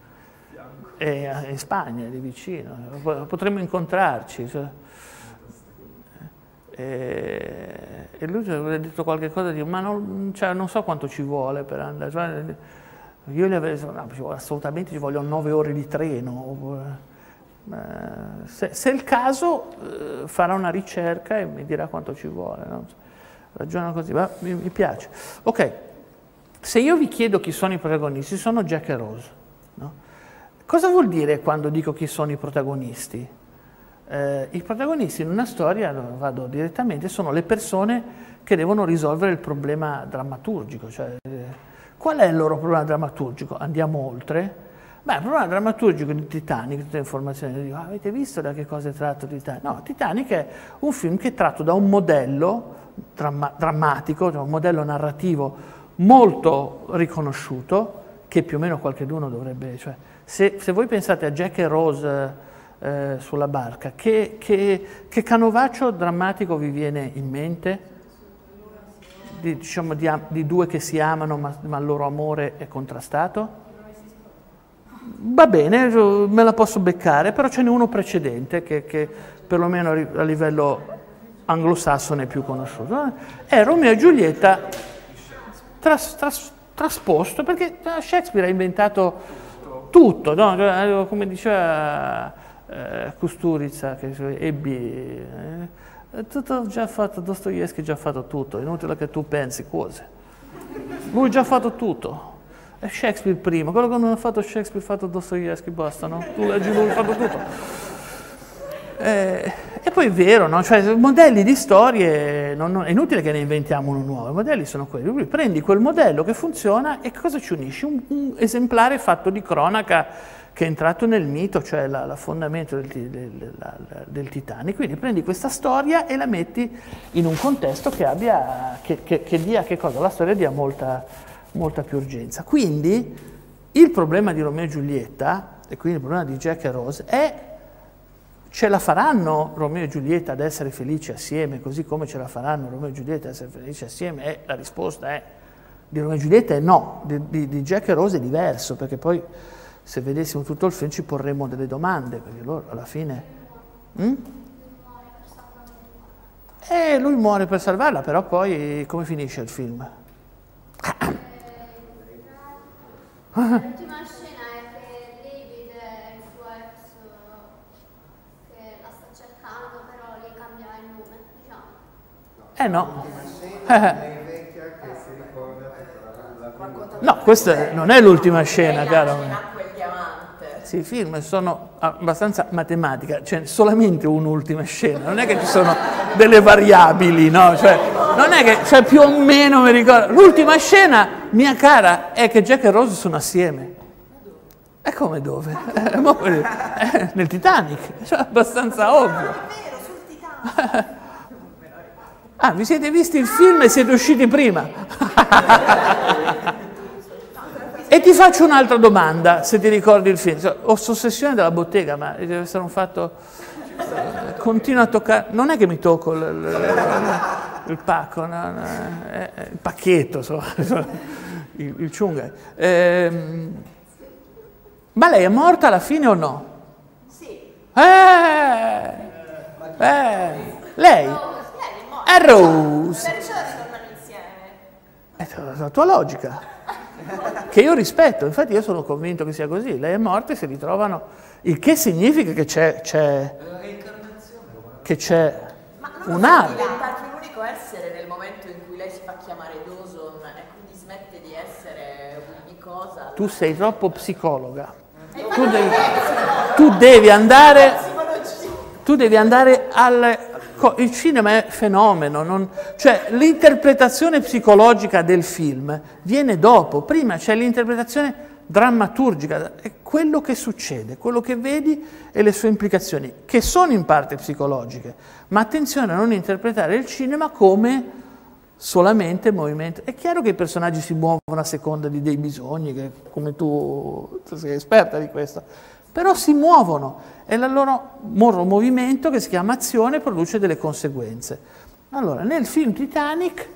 in Spagna, è lì vicino, potremmo incontrarci. Cioè. E, e lui ha detto qualche cosa di, ma non, cioè, non so quanto ci vuole per andare. Cioè, io gli avrei detto, no, ci vuole, assolutamente ci vogliono nove ore di treno. Se, se è il caso, eh, farà una ricerca e mi dirà quanto ci vuole. No? Ragiona così, ma mi, mi piace. Ok, se io vi chiedo chi sono i protagonisti, sono Jack e Rose. No? Cosa vuol dire quando dico chi sono i protagonisti? Eh, I protagonisti in una storia, vado direttamente, sono le persone che devono risolvere il problema drammaturgico. Cioè, eh, qual è il loro problema drammaturgico? Andiamo oltre. Beh, il problema drammaturgico di Titanic, tutte le informazioni, dico, ah, avete visto da che cosa è tratto Titanic? No, Titanic è un film che è tratto da un modello dramma drammatico, un modello narrativo molto riconosciuto, che più o meno qualcheduno dovrebbe... Cioè, se, se voi pensate a Jack e Rose eh, sulla barca, che, che, che canovaccio drammatico vi viene in mente? Di, diciamo, di, di due che si amano ma, ma il loro amore è contrastato? Va bene, me la posso beccare, però ce n'è uno precedente che, che perlomeno a livello anglosassone è più conosciuto. È Romeo e Giulietta tras, tras, trasposto, perché Shakespeare ha inventato tutto, no? Come diceva eh, Kusturica, che ebbi... Eh, È tutto già fatto, Dostoevsky ha già fatto tutto, è inutile che tu pensi cose. Lui ha già fatto tutto. È Shakespeare prima, quello che non ha fatto Shakespeare ha fatto Dostoevsky, basta, no? Tu leggi lui, ha fatto tutto. Eh, e poi è vero, no? Cioè, modelli di storie, non, non, è inutile che ne inventiamo uno nuovo, i modelli sono quelli. Lui prendi quel modello che funziona e cosa ci unisci? Un, un esemplare fatto di cronaca che è entrato nel mito, cioè la, la fondamento del, del, la, del Titanic. Quindi prendi questa storia e la metti in un contesto che abbia, che, che, che dia, che cosa? La storia dia molta, molta più urgenza. Quindi il problema di Romeo e Giulietta, e quindi il problema di Jack e Rose, è: ce la faranno Romeo e Giulietta ad essere felici assieme, così come ce la faranno Romeo e Giulietta ad essere felici assieme? E la risposta è, di Romeo e Giulietta è no, di, di, di Jack e Rose è diverso, perché poi se vedessimo tutto il film ci porremmo delle domande, perché loro alla fine... Mm? E lui muore per salvarla, però poi come finisce il film? L'ultima scena è che David è il suo ex che la sta cercando, però gli cambia il nome, diciamo. Eh no. No, questa non è l'ultima scena, caro. Sì, i film sono abbastanza matematica, c'è solamente un'ultima scena, non è che ci sono delle variabili, no? Cioè, non è che, cioè, più o meno mi ricordo. L'ultima scena, mia cara, è che Jack e Rose sono assieme. E come dove? Eh, mo- eh, nel Titanic, cioè, abbastanza ovvio. È vero, sul Titanic. Ah, vi siete visti il film e siete usciti prima? E ti faccio un'altra domanda, se ti ricordi il film. Ho ossessione della bottega, ma deve essere un fatto... Continua a toccare... Non è che mi tocco il, il, il pacco, no, no, eh, il pacchetto, insomma, il, il ciunga. Eh, ma lei è morta alla fine o no? Sì. Eh, eh, lei? È Rose. Perciò ritornano insieme. È la tua logica. Che io rispetto, infatti io sono convinto che sia così, lei è morta e si ritrovano, il che significa che c'è, c'è che c'è un altro. È diventato l'unico essere nel momento in cui lei si fa chiamare Dawson e quindi smette di essere ogni cosa. Tu sei troppo psicologa, tu devi, tu devi andare, tu devi andare al... Il cinema è fenomeno, non, cioè l'interpretazione psicologica del film viene dopo, prima c'è l'interpretazione drammaturgica, è quello che succede, quello che vedi e le sue implicazioni, che sono in parte psicologiche, ma attenzione a non interpretare il cinema come solamente movimento. È chiaro che i personaggi si muovono a seconda di dei bisogni, che come tu, tu sei esperta di questo, però si muovono e il loro movimento, che si chiama azione, produce delle conseguenze. Allora, nel film Titanic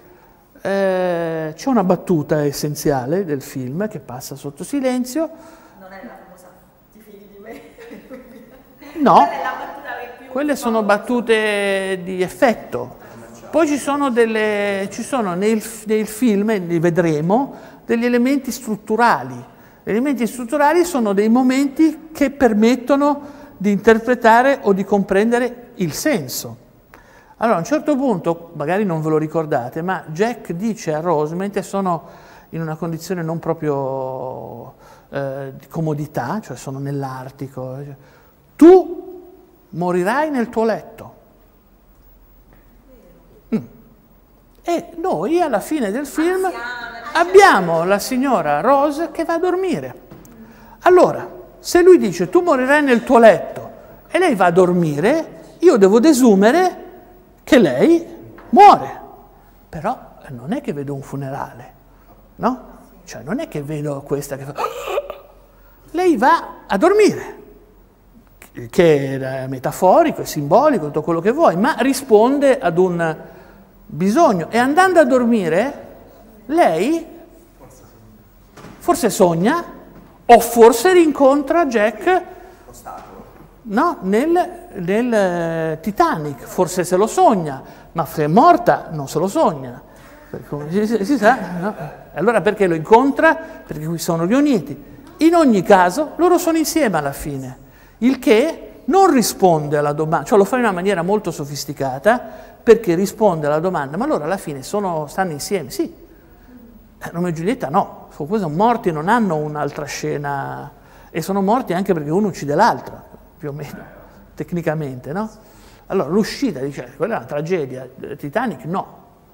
eh, c'è una battuta essenziale del film che passa sotto silenzio. Non è la famosa ti fidi di me? No, Quella è la battuta che più quelle sono battute di effetto. Poi ci sono, delle, ci sono nel, nel film, e li vedremo, degli elementi strutturali. Gli elementi strutturali sono dei momenti che permettono di interpretare o di comprendere il senso. Allora, a un certo punto, magari non ve lo ricordate, ma Jack dice a Rose, mentre sono in una condizione non proprio eh, di comodità, cioè sono nell'Artico, tu morirai nel tuo letto. Mm. E noi, alla fine del film, abbiamo la signora Rose che va a dormire. Allora, se lui dice tu morirai nel tuo letto e lei va a dormire, io devo desumere che lei muore. Però non è che vedo un funerale, no? Cioè non è che vedo questa che fa... Lei va a dormire, che è metaforico, è simbolico, tutto quello che vuoi, ma risponde ad un bisogno. E andando a dormire, lei forse sogna o forse rincontra Jack, no, nel, nel Titanic, forse se lo sogna, ma se è morta non se lo sogna. Come si, si sa, no? Allora perché lo incontra? Perché qui sono riuniti. In ogni caso loro sono insieme alla fine, il che non risponde alla domanda, cioè lo fa in una maniera molto sofisticata, perché risponde alla domanda, ma allora alla fine sono, stanno insieme? Sì. Eh, Romeo e Giulietta no, sono morti, non hanno un'altra scena, e sono morti anche perché uno uccide l'altro, più o meno, tecnicamente, no? Allora l'uscita, dice, quella è una tragedia, Titanic no.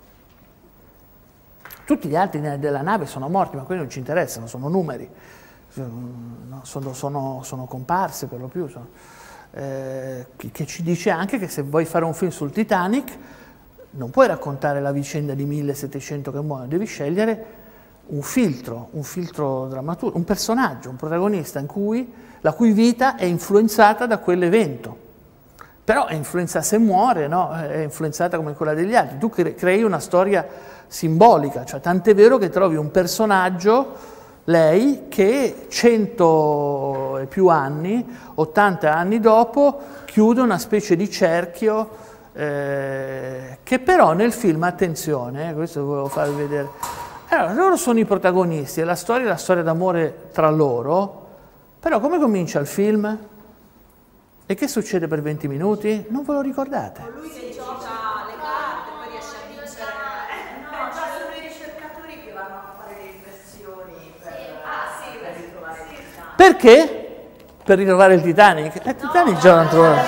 Tutti gli altri della nave sono morti, ma quelli non ci interessano, sono numeri, sono, sono, sono comparse per lo più. Sono, eh, che ci dice anche che se vuoi fare un film sul Titanic non puoi raccontare la vicenda di millesettecento che muoiono, devi scegliere un filtro, un filtro drammaturgico, un personaggio, un protagonista in cui, la cui vita è influenzata da quell'evento. Però è influenzata, se muore, no? È influenzata come quella degli altri. Tu cre crei una storia simbolica, cioè tant'è vero che trovi un personaggio, lei, che cento e più anni, ottanta anni dopo, chiude una specie di cerchio eh, che però nel film, attenzione, eh, questo volevo farvi vedere, allora, loro sono i protagonisti, e la storia è la storia d'amore tra loro, però come comincia il film? E che succede per venti minuti? Non ve lo ricordate? Lui che gioca le carte e poi riesce a vincere. No, ci sono i ricercatori che vanno a fare le impressioni per, ah, sì, per ritrovare il Titanic. Perché? Per ritrovare il Titanic? Il Titanic già l'hanno trovato.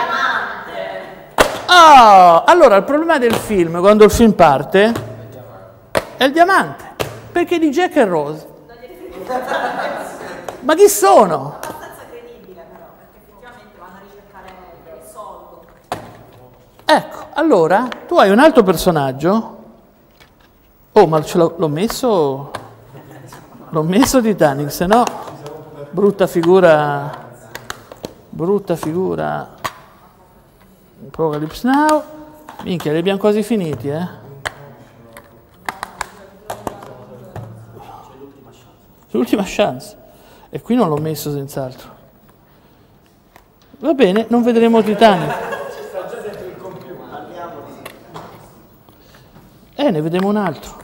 Oh, allora il problema del film, quando il film parte, è il diamante. Perché di Jack e Rose? Ma chi sono? Ecco, allora, tu hai un altro personaggio. Oh, ma ce l'ho messo... L'ho messo Titanic, se no... Brutta figura... Brutta figura... Apocalypse Now. Minchia, li abbiamo quasi finiti, eh? L'ultima chance. E qui non l'ho messo senz'altro. Va bene, non vedremo Titanic. Eh, ne vediamo un altro.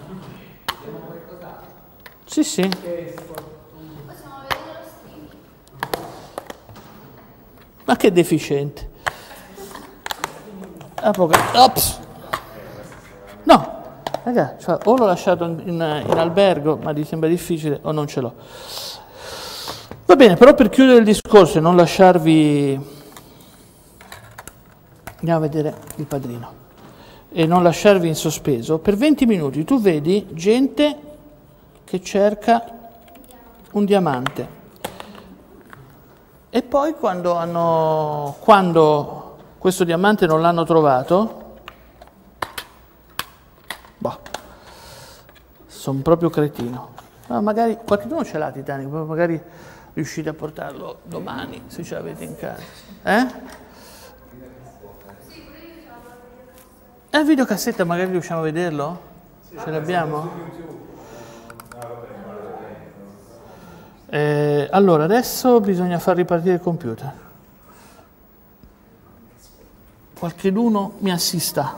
Sì, sì. Ma che deficiente. Ah, ops. No, ragazzi, cioè, o l'ho lasciato in, in, in albergo, ma mi sembra difficile, o non ce l'ho. Va bene, però per chiudere il discorso e non lasciarvi... Andiamo a vedere Il Padrino. E non lasciarvi in sospeso, per venti minuti tu vedi gente che cerca un diamante, e poi quando, hanno, quando questo diamante non l'hanno trovato, boh, sono proprio cretino. Ma magari qualcuno ce l'ha Titanic, magari riuscite a portarlo domani se ce l'avete in casa. Eh? E il videocassetta magari riusciamo a vederlo? Ce l'abbiamo? Eh, allora, adesso bisogna far ripartire il computer. Qualcheduno mi assista.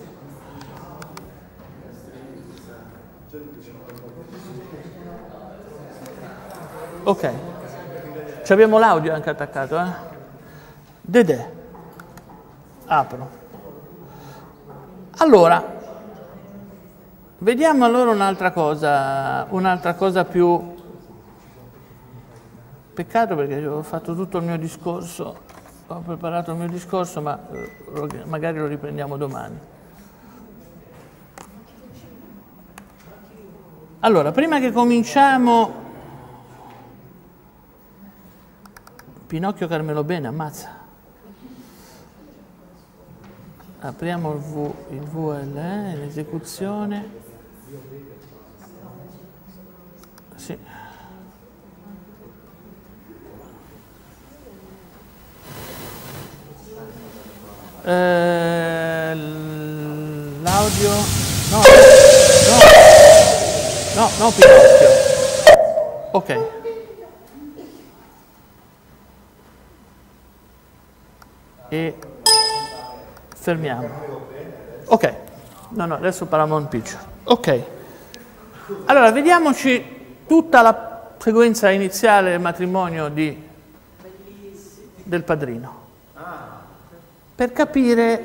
Ok. Ci abbiamo l'audio anche attaccato, eh? Dedè. Apro. Allora, vediamo allora un'altra cosa, un'altra cosa più... Peccato perché ho fatto tutto il mio discorso, ho preparato il mio discorso, ma magari lo riprendiamo domani. Allora, prima che cominciamo... Pinocchio Carmelo Bene, ammazza. Apriamo il, v, il V L E in esecuzione. Sì. Eh, l'audio. No, no, no, no, Pinocchio. Ok. E fermiamo. Ok, no, no, adesso Paramount Picture. Ok, allora vediamoci tutta la sequenza iniziale del matrimonio di del padrino, per capire,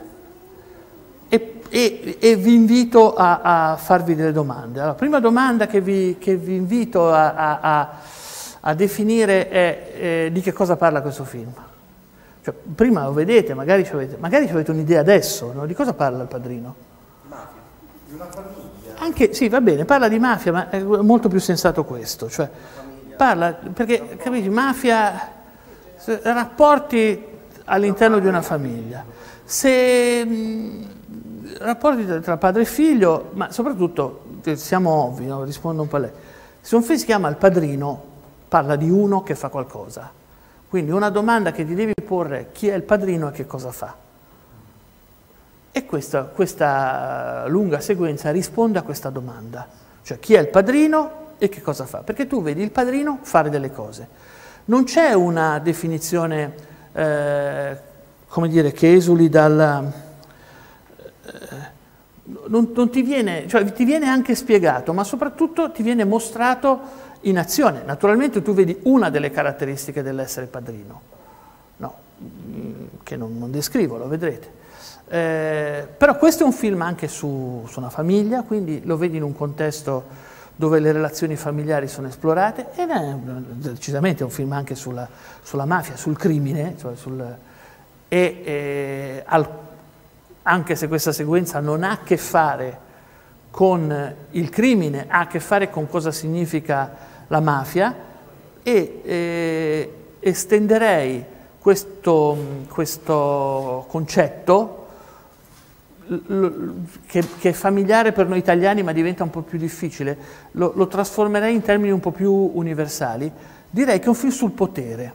e, e, e vi invito a, a farvi delle domande. Allora, la prima domanda che vi, che vi invito a, a, a, a definire è eh, di che cosa parla questo film. Cioè, prima lo vedete, magari ci avete, magari ci avete un'idea adesso, no? Di cosa parla il padrino? Mafia. Di una famiglia. Anche, sì, va bene, parla di mafia, ma è molto più sensato questo, cioè parla, perché, capisci, mafia, rapporti all'interno di una famiglia, se mh, rapporti tra padre e figlio, ma soprattutto, siamo ovvi, no? Rispondo un po' a lei, se un film si chiama Il Padrino, parla di uno che fa qualcosa, quindi una domanda che ti devi porre: chi è il padrino e che cosa fa? E questa, questa lunga sequenza risponde a questa domanda, cioè chi è il padrino e che cosa fa? Perché tu vedi il padrino fare delle cose. Non c'è una definizione, eh, come dire, che esuli dal... Eh, non, non ti viene, cioè ti viene anche spiegato, ma soprattutto ti viene mostrato in azione. Naturalmente tu vedi una delle caratteristiche dell'essere padrino, no, che non, non descrivo, lo vedrete. Eh, però questo è un film anche su, su una famiglia, quindi lo vedi in un contesto dove le relazioni familiari sono esplorate, ed è decisamente un film anche sulla, sulla mafia, sul crimine, cioè sul, e eh, al, anche se questa sequenza non ha a che fare con il crimine, ha a che fare con cosa significa la mafia, e eh, estenderei questo, questo concetto Che, che è familiare per noi italiani ma diventa un po' più difficile, lo, lo trasformerei in termini un po' più universali. Direi che è un film sul potere,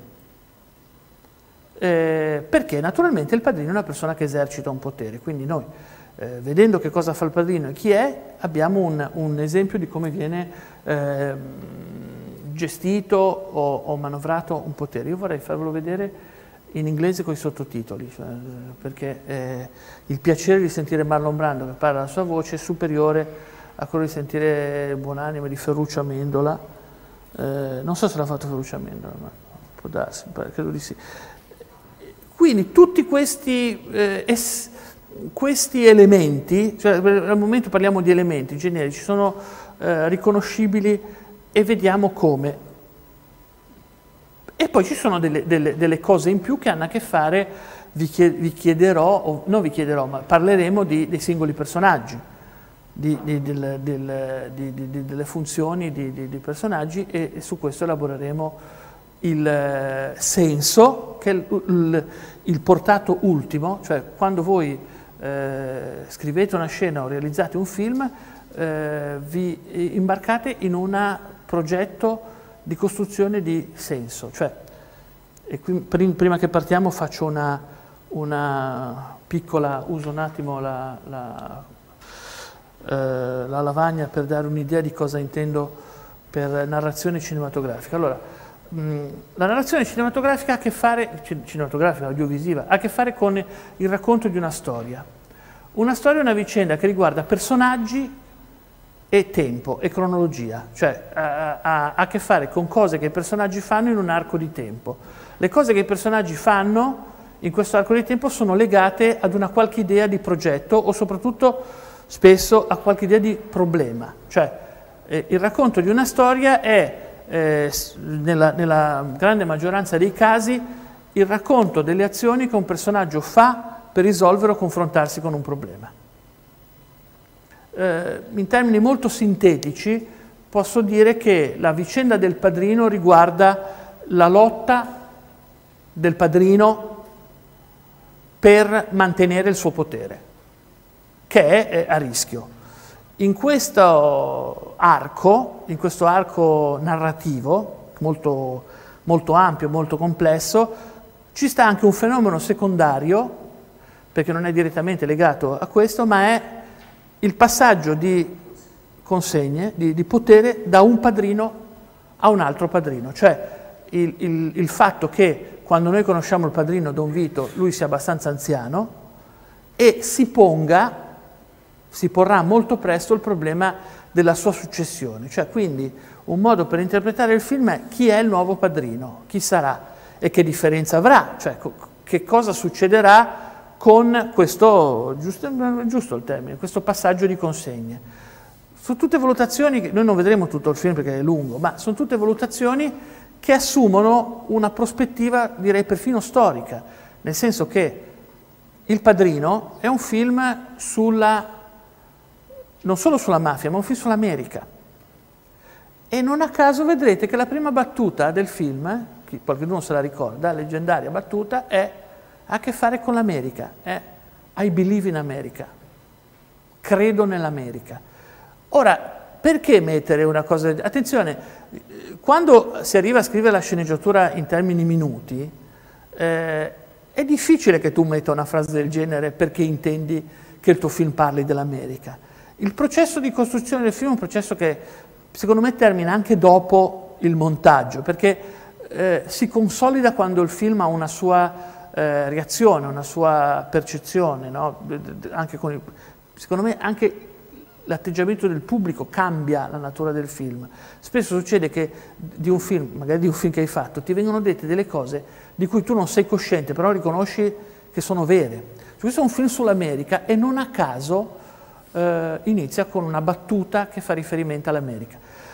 eh, perché naturalmente il padrino è una persona che esercita un potere, quindi noi eh, vedendo che cosa fa il padrino e chi è, abbiamo un, un esempio di come viene eh, gestito o, o manovrato un potere. Io vorrei farvelo vedere in inglese con i sottotitoli, cioè, perché eh, il piacere di sentire Marlon Brando che parla la sua voce è superiore a quello di sentire Buonanima di Ferruccio Amendola. Eh, non so se l'ha fatto Ferruccio Amendola, ma può darsi, credo di sì. Quindi tutti questi, eh, es, questi elementi, cioè al momento parliamo di elementi generici, sono eh, riconoscibili, e vediamo come. E poi ci sono delle, delle, delle cose in più che hanno a che fare, vi, chied, vi chiederò, o non vi chiederò, ma parleremo di, dei singoli personaggi, di, di, del, del, di, di, delle funzioni di, di, di personaggi, e, e su questo elaboreremo il senso, che è il, il, il portato ultimo, cioè quando voi eh, scrivete una scena o realizzate un film, eh, vi imbarcate in un progetto di costruzione di senso, cioè, e qui, prima che partiamo faccio una, una piccola, uso un attimo la, la, eh, la lavagna per dare un'idea di cosa intendo per narrazione cinematografica. Allora, mh, la narrazione cinematografica ha a che fare, cinematografica, audiovisiva, ha a che fare con il racconto di una storia. Una storia è una vicenda che riguarda personaggi e tempo e cronologia, cioè ha, ha, ha a che fare con cose che i personaggi fanno in un arco di tempo. Le cose che i personaggi fanno in questo arco di tempo sono legate ad una qualche idea di progetto, o soprattutto spesso a qualche idea di problema. Cioè eh, il racconto di una storia è, eh, nella, nella grande maggioranza dei casi, il racconto delle azioni che un personaggio fa per risolvere o confrontarsi con un problema. Eh, in termini molto sintetici posso dire che la vicenda del padrino riguarda la lotta del padrino per mantenere il suo potere, che è a rischio. In questo arco, in questo arco narrativo molto, molto ampio, molto complesso, ci sta anche un fenomeno secondario, perché non è direttamente legato a questo, ma è il passaggio di consegne, di, di potere da un padrino a un altro padrino, cioè il, il, il fatto che quando noi conosciamo il padrino Don Vito, lui sia abbastanza anziano e si ponga, si porrà molto presto il problema della sua successione, cioè quindi un modo per interpretare il film è: chi è il nuovo padrino, chi sarà? e che differenza avrà, cioè che cosa succederà con questo, giusto, giusto il termine, questo passaggio di consegne. Sono tutte valutazioni, che noi non vedremo tutto il film perché è lungo, ma sono tutte valutazioni che assumono una prospettiva, direi, perfino storica, nel senso che Il Padrino è un film sulla, non solo sulla mafia, ma un film sull'America. E non a caso vedrete che la prima battuta del film, chi, qualcuno se la ricorda, leggendaria battuta, è, ha a che fare con l'America, è I believe in America, credo nell'America. Ora, perché mettere una cosa... Attenzione, quando si arriva a scrivere la sceneggiatura in termini minuti, eh, è difficile che tu metta una frase del genere perché intendi che il tuo film parli dell'America. Il processo di costruzione del film è un processo che, secondo me, termina anche dopo il montaggio, perché eh, si consolida quando il film ha una sua eh, reazione, una sua percezione, no? Anche con il, secondo me anche l'atteggiamento del pubblico cambia la natura del film. Spesso succede che di un film, magari di un film che hai fatto, ti vengono dette delle cose di cui tu non sei cosciente, però riconosci che sono vere. Questo è un film sull'America e non a caso eh, inizia con una battuta che fa riferimento all'America.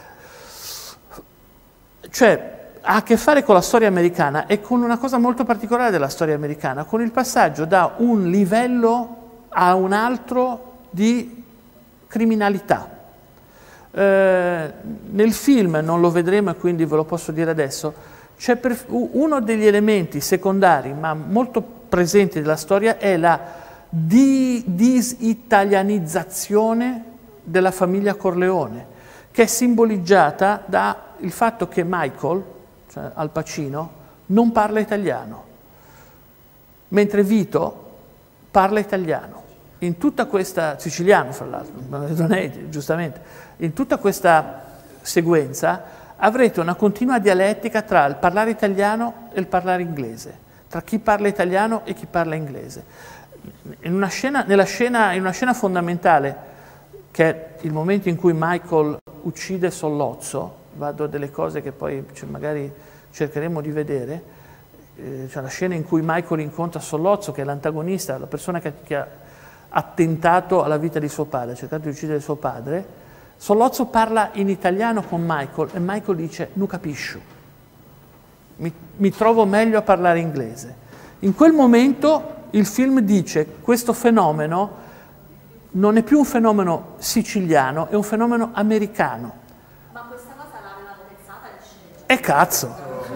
Cioè, ha a che fare con la storia americana e con una cosa molto particolare della storia americana, con il passaggio da un livello a un altro di criminalità. Eh, nel film, non lo vedremo e quindi ve lo posso dire adesso, c'è uno degli elementi secondari ma molto presenti della storia è la di disitalianizzazione della famiglia Corleone, che è simboleggiata dal fatto che Michael, cioè Al Pacino, non parla italiano, mentre Vito parla italiano. In tutta questa, siciliano fra l'altro, non è, giustamente, in tutta questa sequenza avrete una continua dialettica tra il parlare italiano e il parlare inglese, tra chi parla italiano e chi parla inglese. In una scena, nella scena, in una scena fondamentale, che è il momento in cui Michael uccide Sollozzo, vado a delle cose che poi cioè, magari cercheremo di vedere, eh, cioè la scena in cui Michael incontra Sollozzo, che è l'antagonista, la persona che, che ha attentato alla vita di suo padre, ha cercato di uccidere suo padre. Sollozzo parla in italiano con Michael e Michael dice "non capisco, mi, mi trovo meglio a parlare inglese". In quel momento il film dice questo fenomeno non è più un fenomeno siciliano, è un fenomeno americano. Ma questa cosa l'avevate pensata il sceneggiatore? E cazzo!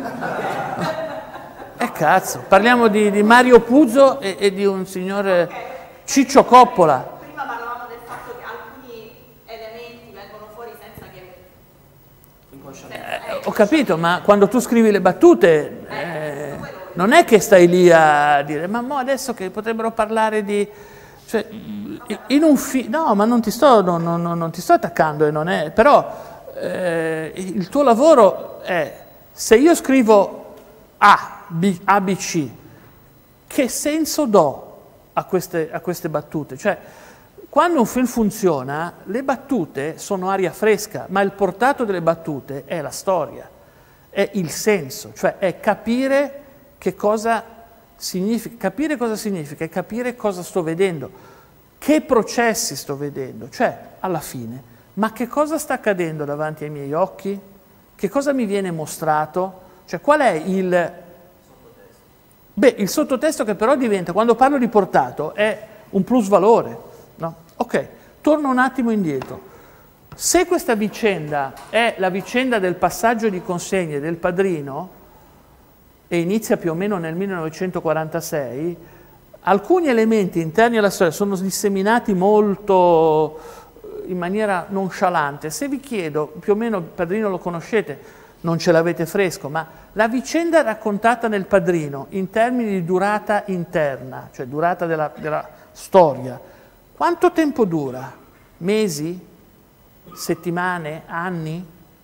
E cazzo! Parliamo di, di Mario Puzo e, e di un signore okay. Ciccio Coppola. Prima parlavamo del fatto che alcuni elementi vengono fuori senza che... Eh, ho capito, ma quando tu scrivi le battute eh, non è che stai lì a dire ma mo adesso che potrebbero parlare di... Cioè, in un film... No, ma non ti sto, non, non, non ti sto attaccando, e non è... Però eh, il tuo lavoro è... Se io scrivo A, B, A, B, C, che senso do a queste, a queste battute? Cioè, quando un film funziona, le battute sono aria fresca, ma il portato delle battute è la storia, è il senso, cioè è capire che cosa significa, capire cosa significa e capire cosa sto vedendo, che processi sto vedendo, cioè, alla fine, ma che cosa sta accadendo davanti ai miei occhi? Che cosa mi viene mostrato? Cioè, qual è il... Beh, il sottotesto che però diventa, quando parlo di portato, è un plus valore, no? Ok, torno un attimo indietro. Se questa vicenda è la vicenda del passaggio di consegne del Padrino, e inizia più o meno nel millenovecentoquarantasei, alcuni elementi interni alla storia sono disseminati molto in maniera nonchalante. Se vi chiedo, più o meno il Padrino lo conoscete, non ce l'avete fresco, ma la vicenda raccontata nel Padrino in termini di durata interna, cioè durata della, della storia, quanto tempo dura? Mesi? Settimane? Anni?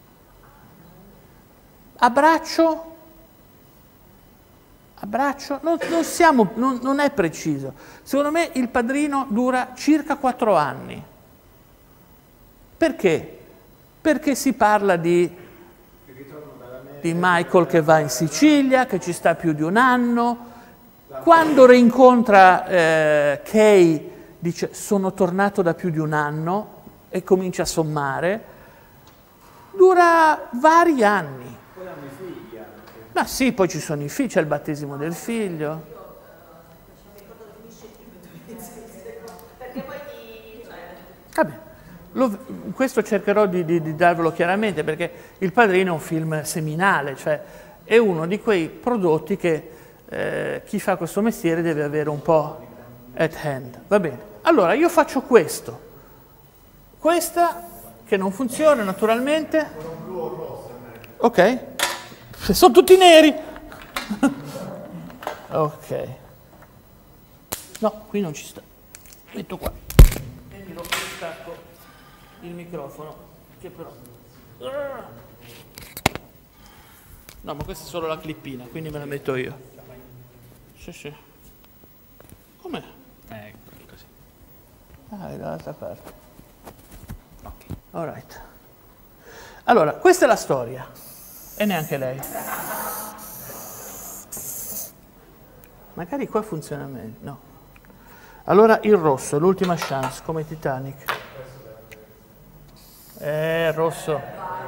A braccio? A braccio? Non, non, siamo, non, non è preciso. Secondo me il Padrino dura circa quattro anni. Perché? Perché si parla di... di Michael che va in Sicilia, che ci sta più di un anno. Quando rincontra eh, Kay dice sono tornato da più di un anno e comincia a sommare. Dura vari anni. Poi hanno i figli anche. Ma sì, poi ci sono i figli, c'è il battesimo del figlio. Perché poi ti... Vabbè, lo, questo cercherò di, di, di darvelo chiaramente, perché Il Padrino è un film seminale, cioè è uno di quei prodotti che eh, chi fa questo mestiere deve avere un po' at hand. Va bene, allora io faccio questo, questa che non funziona naturalmente, ok, sono tutti neri, ok, no, qui non ci sta, metto qua e mi lo stacco il microfono, che però, no, ma questa è solo la clippina, quindi me la metto io. Sì, sì. Com'è? Ecco, così. Ah, è dall'altra parte. Ok. All right. Allora, questa è la storia. E neanche lei. Magari qua funziona meglio. No. Allora, il rosso, l'ultima chance, come Titanic. Eh, rosso.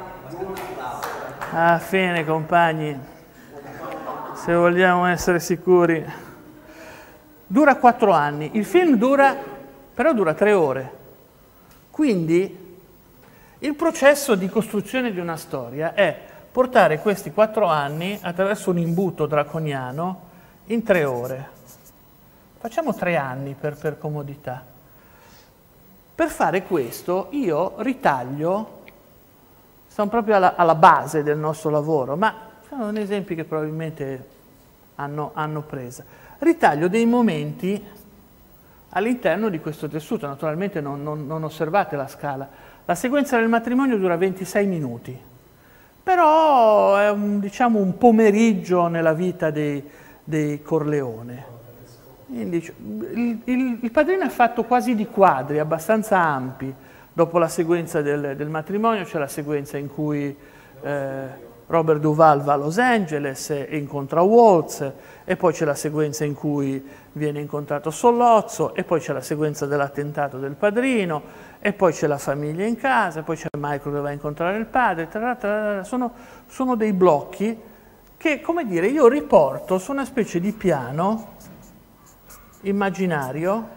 Ah, fine, compagni. Se vogliamo essere sicuri. Dura quattro anni. Il film dura, però dura tre ore. Quindi il processo di costruzione di una storia è portare questi quattro anni attraverso un imbuto draconiano in tre ore. Facciamo tre anni per, per comodità. Per fare questo io ritaglio, sono proprio alla, alla base del nostro lavoro, ma sono esempi che probabilmente hanno, hanno presa. Ritaglio dei momenti all'interno di questo tessuto, naturalmente non, non, non osservate la scala. La sequenza del matrimonio dura ventisei minuti, però è un, diciamo, un pomeriggio nella vita dei, dei Corleone. Quindi, il, il, il Padrino è fatto quasi di quadri, abbastanza ampi. Dopo la sequenza del, del matrimonio c'è la sequenza in cui eh, Robert Duvall va a Los Angeles e incontra Waltz, e poi c'è la sequenza in cui viene incontrato Sollozzo, e poi c'è la sequenza dell'attentato del padrino, e poi c'è la famiglia in casa, poi c'è Michael che va a incontrare il padre, tra tra, sono, sono dei blocchi che, come dire, io riporto su una specie di piano immaginario,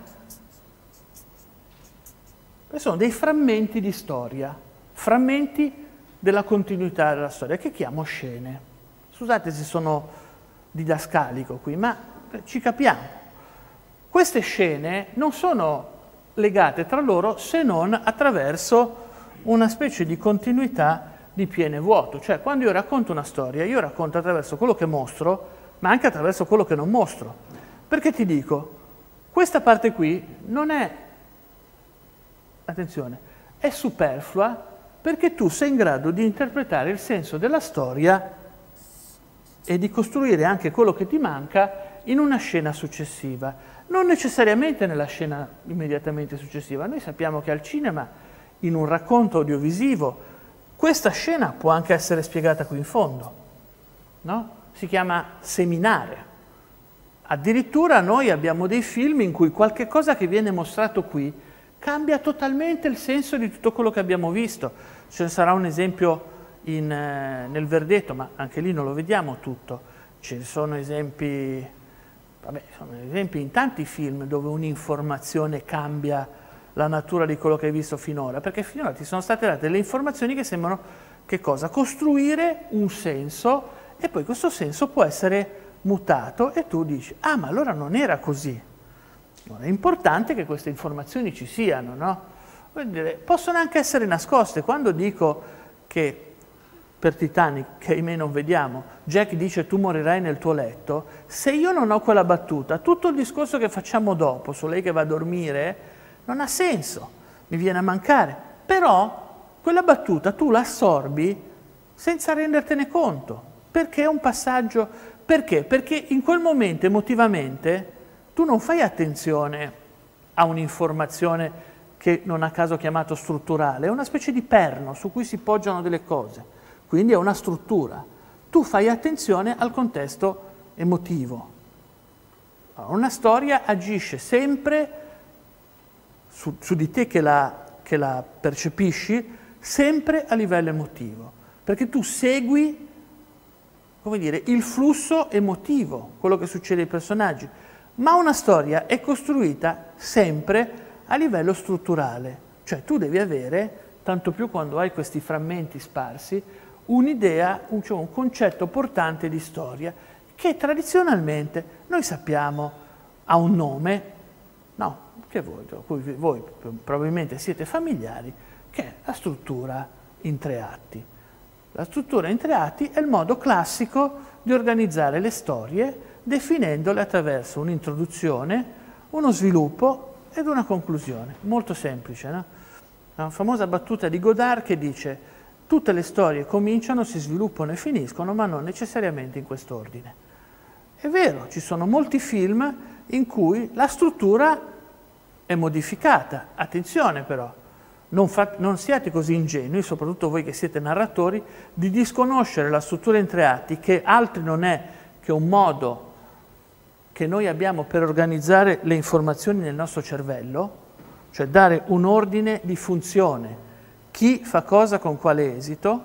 che sono dei frammenti di storia, frammenti della continuità della storia, che chiamo scene. Scusate se sono didascalico qui, ma ci capiamo. Queste scene non sono legate tra loro se non attraverso una specie di continuità di pieno e vuoto. Cioè, quando io racconto una storia, io racconto attraverso quello che mostro, ma anche attraverso quello che non mostro. Perché ti dico, questa parte qui non è, attenzione, è superflua, perché tu sei in grado di interpretare il senso della storia e di costruire anche quello che ti manca in una scena successiva, non necessariamente nella scena immediatamente successiva. Noi sappiamo che al cinema, in un racconto audiovisivo, questa scena può anche essere spiegata qui in fondo, no? Si chiama seminare. Addirittura noi abbiamo dei film in cui qualche cosa che viene mostrato qui cambia totalmente il senso di tutto quello che abbiamo visto. Ce ne sarà un esempio in, eh, nel Verdetto, ma anche lì non lo vediamo tutto. Ci sono esempi, vabbè, sono esempi in tanti film dove un'informazione cambia la natura di quello che hai visto finora, perché finora ti sono state date delle informazioni che sembrano, che cosa? Costruire un senso, e poi questo senso può essere mutato e tu dici, ah, ma allora non era così. È importante che queste informazioni ci siano, no? Vuol dire, possono anche essere nascoste. Quando dico che per Titanic, che ahimè non vediamo, Jack dice tu morirai nel tuo letto, se io non ho quella battuta, tutto il discorso che facciamo dopo su lei che va a dormire non ha senso, mi viene a mancare. Però quella battuta tu la assorbi senza rendertene conto, perché è un passaggio. Perché? Perché in quel momento emotivamente tu non fai attenzione a un'informazione che non a caso ho chiamato strutturale, è una specie di perno su cui si poggiano delle cose, quindi è una struttura. tu fai attenzione al contesto emotivo. Allora, una storia agisce sempre su, su di te che la, che la percepisci, sempre a livello emotivo, perché tu segui, come dire, il flusso emotivo, quello che succede ai personaggi, ma una storia è costruita sempre a livello strutturale, cioè tu devi avere, tanto più quando hai questi frammenti sparsi, un'idea, un, cioè un concetto portante di storia che tradizionalmente noi sappiamo ha un nome, no, che voi, cui voi probabilmente siete familiari, che è la struttura in tre atti. La struttura in tre atti è il modo classico di organizzare le storie, definendole attraverso un'introduzione, uno sviluppo ed una conclusione. Molto semplice, no? Una famosa battuta di Godard che dice: tutte le storie cominciano, si sviluppano e finiscono, ma non necessariamente in quest'ordine. È vero, ci sono molti film in cui la struttura è modificata. Attenzione però, non, fa, non siate così ingenui, soprattutto voi che siete narratori, di disconoscere la struttura in tre atti, che altri non è che un modo che noi abbiamo per organizzare le informazioni nel nostro cervello, cioè dare un ordine di funzione, chi fa cosa con quale esito.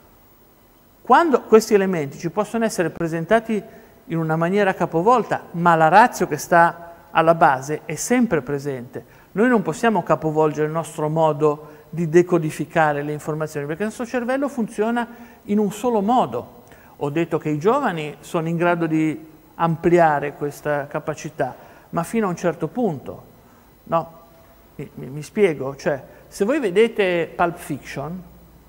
Quando questi elementi ci possono essere presentati in una maniera capovolta, ma la ratio che sta alla base è sempre presente. Noi non possiamo capovolgere il nostro modo di decodificare le informazioni, perché il nostro cervello funziona in un solo modo. Ho detto che i giovani sono in grado di ampliare questa capacità, ma fino a un certo punto. No, mi, mi spiego, cioè se voi vedete Pulp Fiction,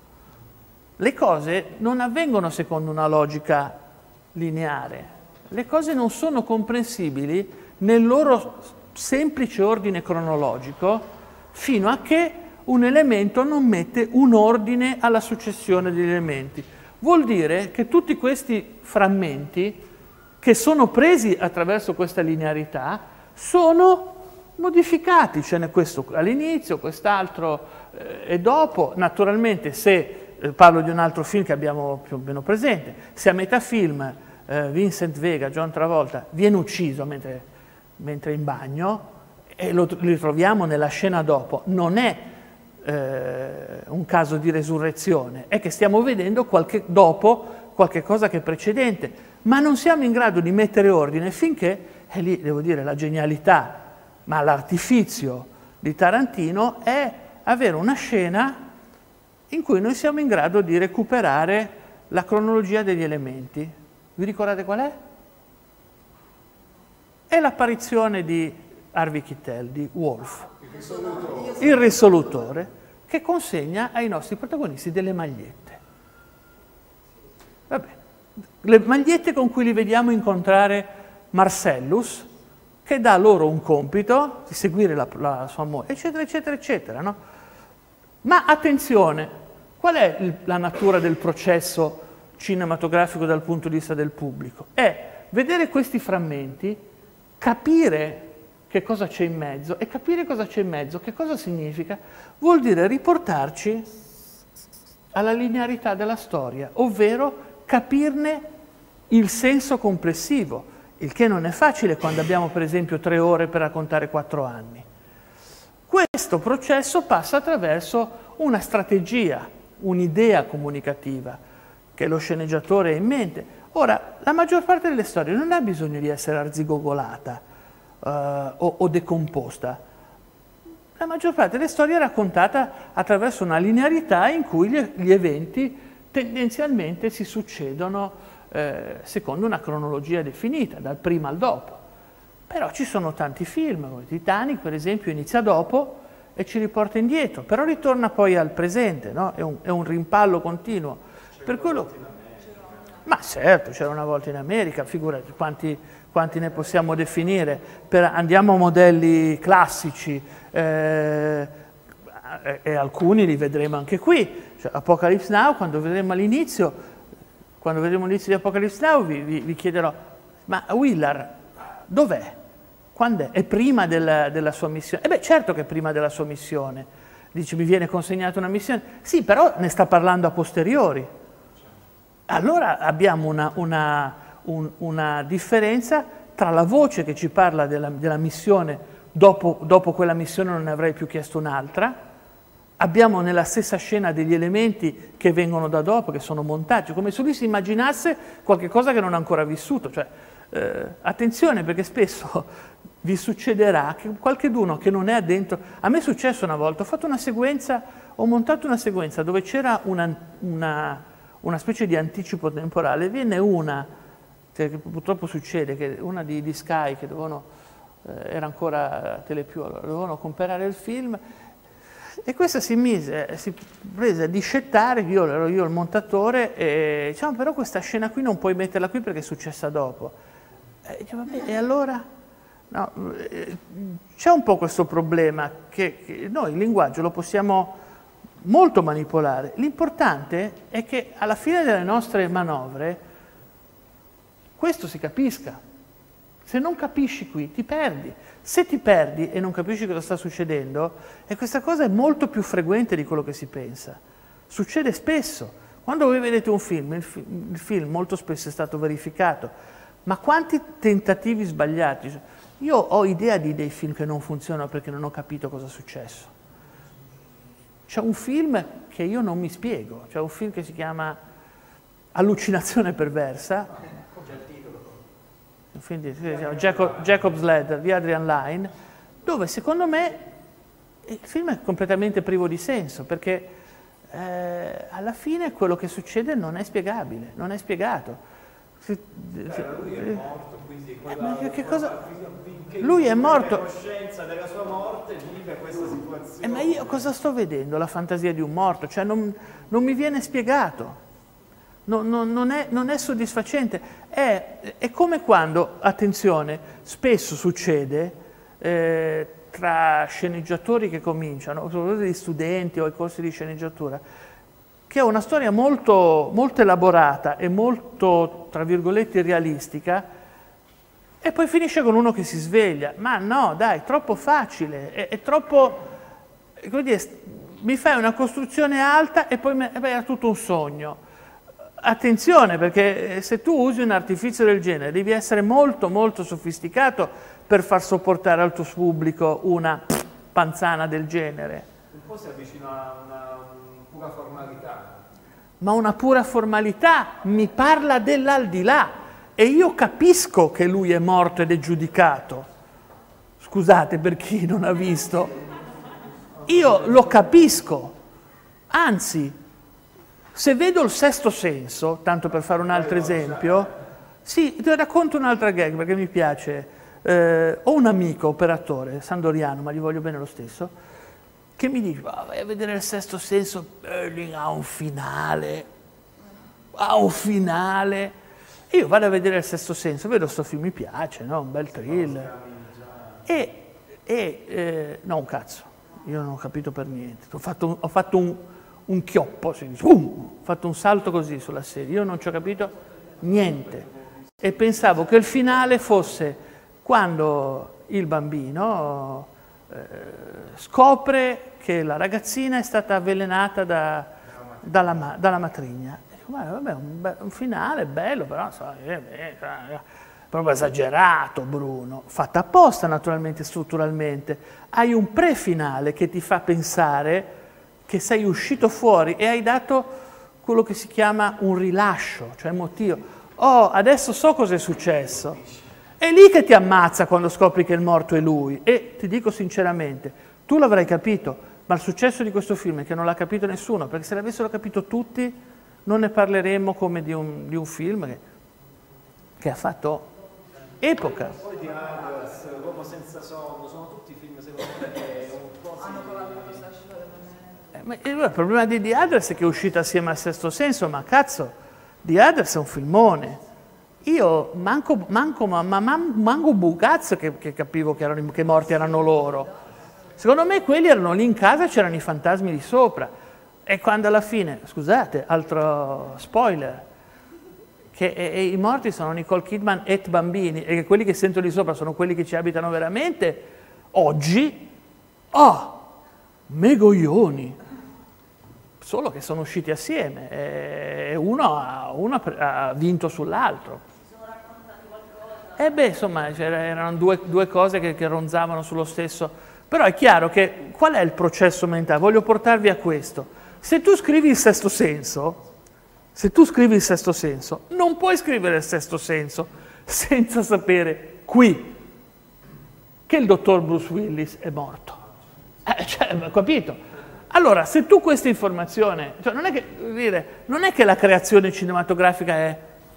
le cose non avvengono secondo una logica lineare, le cose non sono comprensibili nel loro semplice ordine cronologico fino a che un elemento non mette un ordine alla successione degli elementi. Vuol dire che tutti questi frammenti che sono presi attraverso questa linearità sono modificati, ce n'è questo all'inizio, quest'altro eh, e dopo. Naturalmente, se eh, parlo di un altro film che abbiamo più o meno presente, se a metà film eh, Vincent Vega, John Travolta, viene ucciso mentre, mentre è in bagno e lo ritroviamo nella scena dopo, non è eh, un caso di resurrezione, è che stiamo vedendo qualche, dopo qualche cosa che è precedente, ma non siamo in grado di mettere ordine finché, e lì devo dire la genialità, ma l'artifizio di Tarantino è avere una scena in cui noi siamo in grado di recuperare la cronologia degli elementi. Vi ricordate qual è? È l'apparizione di Harvey Keitel, di Wolf, il risolutore. il risolutore, che consegna ai nostri protagonisti delle magliette. Vabbè, le magliette con cui li vediamo incontrare Marcellus, che dà loro un compito di seguire la, la sua moglie, eccetera, eccetera, eccetera, no? Ma attenzione, qual è il, la natura del processo cinematografico dal punto di vista del pubblico? È vedere questi frammenti, capire che cosa c'è in mezzo, e capire cosa c'è in mezzo, che cosa significa, vuol dire riportarci alla linearità della storia, ovvero capirne il senso complessivo, il che non è facile quando abbiamo per esempio tre ore per raccontare quattro anni. Questo processo passa attraverso una strategia, un'idea comunicativa che lo sceneggiatore ha in mente. Ora, la maggior parte delle storie non ha bisogno di essere arzigogolata uh, o, o decomposta. La maggior parte delle storie è raccontata attraverso una linearità in cui gli, gli eventi tendenzialmente si succedono eh, secondo una cronologia definita, dal prima al dopo. Però ci sono tanti film, come Titanic per esempio, inizia dopo e ci riporta indietro, però ritorna poi al presente, no? È un, è un rimpallo continuo. Per quello... Ma certo, c'era una volta in America, figurati quanti, quanti ne possiamo definire. Per, andiamo a modelli classici, eh, e, e alcuni li vedremo anche qui. Cioè, Apocalypse Now, quando vedremo all'inizio, quando vedremo l'inizio di Apocalypse Now, vi, vi, vi chiederò, ma Willard dov'è? Quando è? È prima della, della sua missione? E beh, certo che è prima della sua missione. Dice, mi viene consegnata una missione. Sì, però ne sta parlando a posteriori. allora abbiamo una, una, un, una differenza tra la voce che ci parla della, della missione, dopo, dopo quella missione non ne avrei più chiesto un'altra, abbiamo nella stessa scena degli elementi che vengono da dopo, che sono montaggi, come se lui si immaginasse qualcosa che non ha ancora vissuto. Cioè, eh, attenzione, perché spesso vi succederà che qualcheduno che non è addentro... A me è successo una volta, ho fatto una sequenza, ho montato una sequenza dove c'era una, una, una specie di anticipo temporale, viene una, cioè, che purtroppo succede, che una di, di Sky, che dovevano, eh, era ancora Telepiù, allora, dovevano comprare il film, e questa si mise, si prese a discettare, io ero io il montatore, e diciamo, però questa scena qui non puoi metterla qui perché è successa dopo. E, dice, vabbè, e allora? No, c'è un po' questo problema che, che noi il linguaggio lo possiamo molto manipolare. L'importante è che alla fine delle nostre manovre questo si capisca. Se non capisci qui, ti perdi. Se ti perdi e non capisci cosa sta succedendo, e questa cosa è molto più frequente di quello che si pensa. Succede spesso. Quando voi vedete un film, il, fi- il film molto spesso è stato verificato, ma quanti tentativi sbagliati? Io ho idea di dei film che non funzionano perché non ho capito cosa è successo. C'è un film che io non mi spiego, c'è un film che si chiama Allucinazione perversa, un film di Jacob, Jacob's Ladder di Adrian Lyne, dove secondo me il film è completamente privo di senso, perché eh, alla fine quello che succede non è spiegabile, non è spiegato. Se, se, lui è morto, quindi quella, eh, ma che, che cosa? Che lui è morto. La coscienza della sua morte vive questa situazione. Eh, ma io cosa sto vedendo? La fantasia di un morto? Cioè non, non mi viene spiegato. Non, non, non, è, non è soddisfacente. È, è come quando, attenzione, spesso succede eh, tra sceneggiatori che cominciano, soprattutto gli studenti o i corsi di sceneggiatura, che ha una storia molto, molto elaborata e molto, tra virgolette, realistica, e poi finisce con uno che si sveglia. Ma no, dai, troppo facile, è, è troppo... Come dire, mi fai una costruzione alta e poi me, beh, era tutto un sogno. Attenzione, perché se tu usi un artificio del genere, devi essere molto, molto sofisticato per far sopportare al tuo pubblico una panzana del genere. Un po' si avvicina a una pura formalità. Ma una pura formalità mi parla dell'aldilà. E io capisco che lui è morto ed è giudicato. Scusate per chi non ha visto. Io lo capisco. Anzi, se vedo il Sesto Senso, tanto per fare un altro esempio, sì, ti racconto un'altra gag perché mi piace. Eh, ho un amico operatore, Sandoriano, ma gli voglio bene lo stesso, che mi dice, oh, vai a vedere il Sesto Senso, Burning ha un finale, ha un finale. Io vado a vedere il Sesto Senso, vedo sto film, mi piace, no? Un bel thriller. E, e eh, no, un cazzo, io non ho capito per niente. Ho fatto un, ho fatto un, un chioppo, si dice, um, ho fatto un salto così sulla serie, io non ci ho capito niente. E pensavo che il finale fosse quando il bambino eh, scopre che la ragazzina è stata avvelenata da, dalla, dalla matrigna. Vabbè, un, be- un finale bello, però so, eh, eh, eh, proprio esagerato, Bruno, fatta apposta naturalmente, strutturalmente. Hai un pre-finale che ti fa pensare che sei uscito fuori e hai dato quello che si chiama un rilascio, cioè emotivo. Oh, adesso so cosa è successo. È lì che ti ammazza quando scopri che il morto è lui. E ti dico sinceramente, tu l'avrai capito, ma il successo di questo film è che non l'ha capito nessuno, perché se l'avessero capito tutti non ne parleremo come di un, di un film che, che ha fatto epoca. Poi di Others, L'uomo senza sonno, sono tutti film secondo me che un po' si... Hanno provato questa scelta eh, ma il problema di The Others è che è uscito assieme al Sesto Senso, ma cazzo, The Others è un filmone. Io manco, manco, ma, ma, manco bucazzo che, che capivo che, erano, che morti erano loro. Secondo me quelli erano lì in casa e c'erano i fantasmi di sopra. E quando alla fine, scusate, altro spoiler, che e, e i morti sono Nicole Kidman et bambini, e che quelli che sento lì sopra sono quelli che ci abitano veramente, oggi, oh, megoglioni. solo che sono usciti assieme e uno ha, uno ha vinto sull'altro. Si sono raccontati qualcosa? E beh, insomma, erano due, due cose che, che ronzavano sullo stesso. Però è chiaro che qual è il processo mentale? Voglio portarvi a questo. Se tu scrivi il sesto senso, se tu scrivi il sesto senso, non puoi scrivere il sesto senso senza sapere qui che il dottor Bruce Willis è morto. Eh, cioè, capito? Allora, se tu questa informazione, cioè non, è che, dire, non è che la creazione cinematografica è,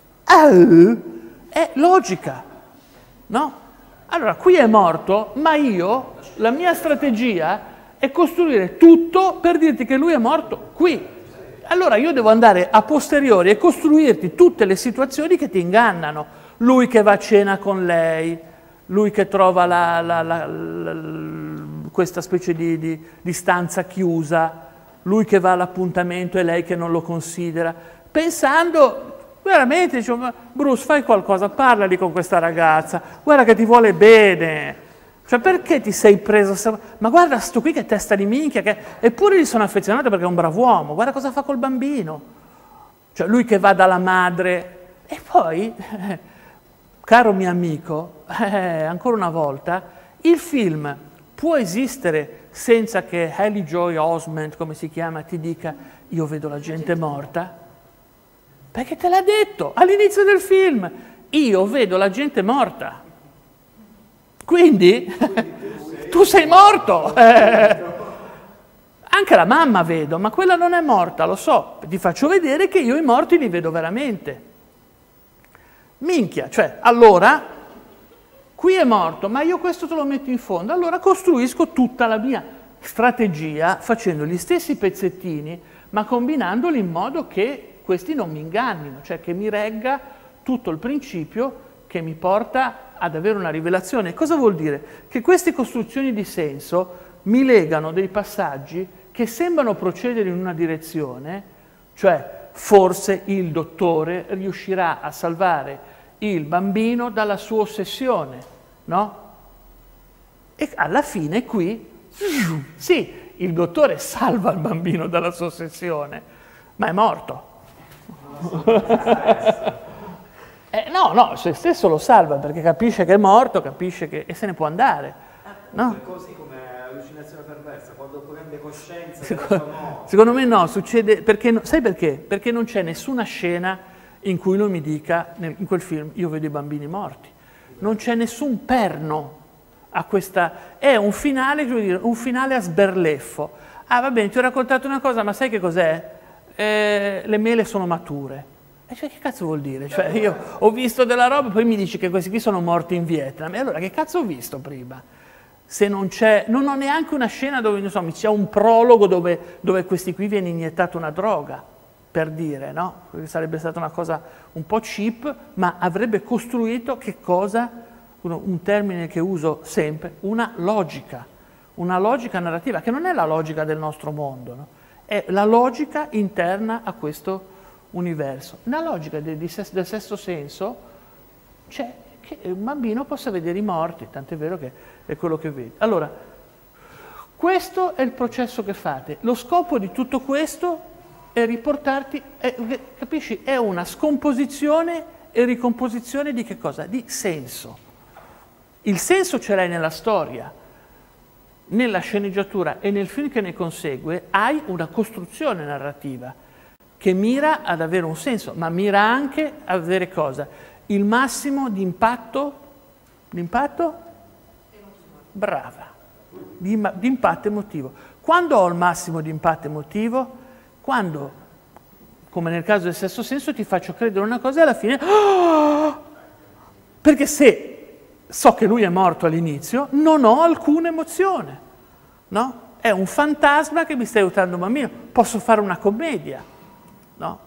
è logica, no? Allora, qui è morto, ma io, la mia strategia è costruire tutto per dirti che lui è morto qui. Allora io devo andare a posteriori e costruirti tutte le situazioni che ti ingannano. Lui che va a cena con lei, lui che trova la, la, la, la, la, questa specie di, di, di stanza chiusa, lui che va all'appuntamento e lei che non lo considera, pensando veramente, diciamo, Bruce, fai qualcosa, parlali con questa ragazza, guarda che ti vuole bene, cioè perché ti sei preso, ma guarda sto qui che testa di minchia, che... eppure gli sono affezionato perché è un bravo uomo, guarda cosa fa col bambino, cioè lui che va dalla madre, e poi... Caro mio amico, eh, ancora una volta, il film può esistere senza che Haley Joel Osment, come si chiama, ti dica io vedo la gente morta? Perché te l'ha detto all'inizio del film, io vedo la gente morta. Quindi tu sei morto. Eh, anche la mamma vedo, ma quella non è morta, lo so. Ti faccio vedere che io i morti li vedo veramente. Minchia, cioè, allora, qui è morto, ma io questo te lo metto in fondo, allora costruisco tutta la mia strategia facendo gli stessi pezzettini, ma combinandoli in modo che questi non mi ingannino, cioè che mi regga tutto il principio che mi porta ad avere una rivelazione. Cosa vuol dire? Che queste costruzioni di senso mi legano dei passaggi che sembrano procedere in una direzione, cioè forse il dottore riuscirà a salvare il bambino dalla sua ossessione, no? E alla fine qui, sì, il dottore salva il bambino dalla sua ossessione, ma è morto. eh, no, no, se stesso lo salva perché capisce che è morto, capisce che... e se ne può andare, no? È così come allucinazione perversa, quando prende coscienza Secondo, no. secondo me no, succede perché, sai perché? Perché non c'è nessuna scena in cui lui mi dica, in quel film, io vedo i bambini morti. Non c'è nessun perno a questa... È un finale, un finale a sberleffo. Ah, va bene, ti ho raccontato una cosa, ma sai che cos'è? Eh, le mele sono mature. E cioè, che cazzo vuol dire? Cioè, io ho visto della roba, poi mi dici che questi qui sono morti in Vietnam. E allora, che cazzo ho visto prima? Se non c'è, non ho neanche una scena dove, non so, c'è un prologo dove, dove questi qui viene iniettata una droga, per dire, no? Perché sarebbe stata una cosa un po' cheap, ma avrebbe costruito che cosa? Uno, un termine che uso sempre, una logica, una logica narrativa, che non è la logica del nostro mondo, no? È la logica interna a questo universo. Una logica de, de, del sesto senso c'è che un bambino possa vedere i morti, tant'è vero che è quello che vede. Allora, questo è il processo che fate. Lo scopo di tutto questo è riportarti, è, capisci? È una scomposizione e ricomposizione di che cosa? Di senso. Il senso ce l'hai nella storia, nella sceneggiatura e nel film che ne consegue hai una costruzione narrativa che mira ad avere un senso, ma mira anche a avere cosa? Il massimo di impatto, l'impatto? Brava, di, di impatto emotivo. Quando ho il massimo di impatto emotivo? Quando, come nel caso del sesto senso, ti faccio credere una cosa e alla fine... Oh! Perché se so che lui è morto all'inizio, non ho alcuna emozione, no? È un fantasma che mi sta aiutando un bambino. Posso fare una commedia, no?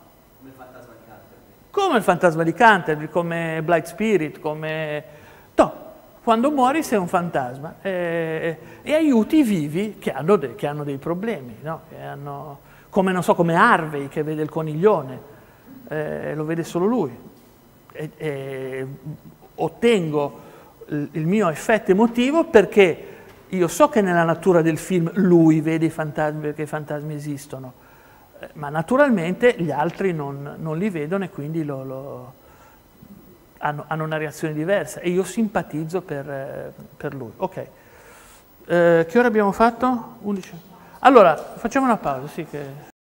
Come il fantasma di Canterbury, come Blight Spirit, come... No, quando muori sei un fantasma e, e aiuti i vivi che hanno, de, che hanno dei problemi, no? Che hanno, come, non so, come Harvey che vede il coniglione, eh, lo vede solo lui. E, e ottengo il, il mio effetto emotivo perché io so che nella natura del film lui vede i fantasmi perché i fantasmi esistono. eh, ma naturalmente gli altri non, non li vedono e quindi lo, lo, hanno, hanno una reazione diversa e io simpatizzo per, eh, per lui. Ok, eh, che ora abbiamo fatto? undici. Allora, facciamo una pausa, sì che...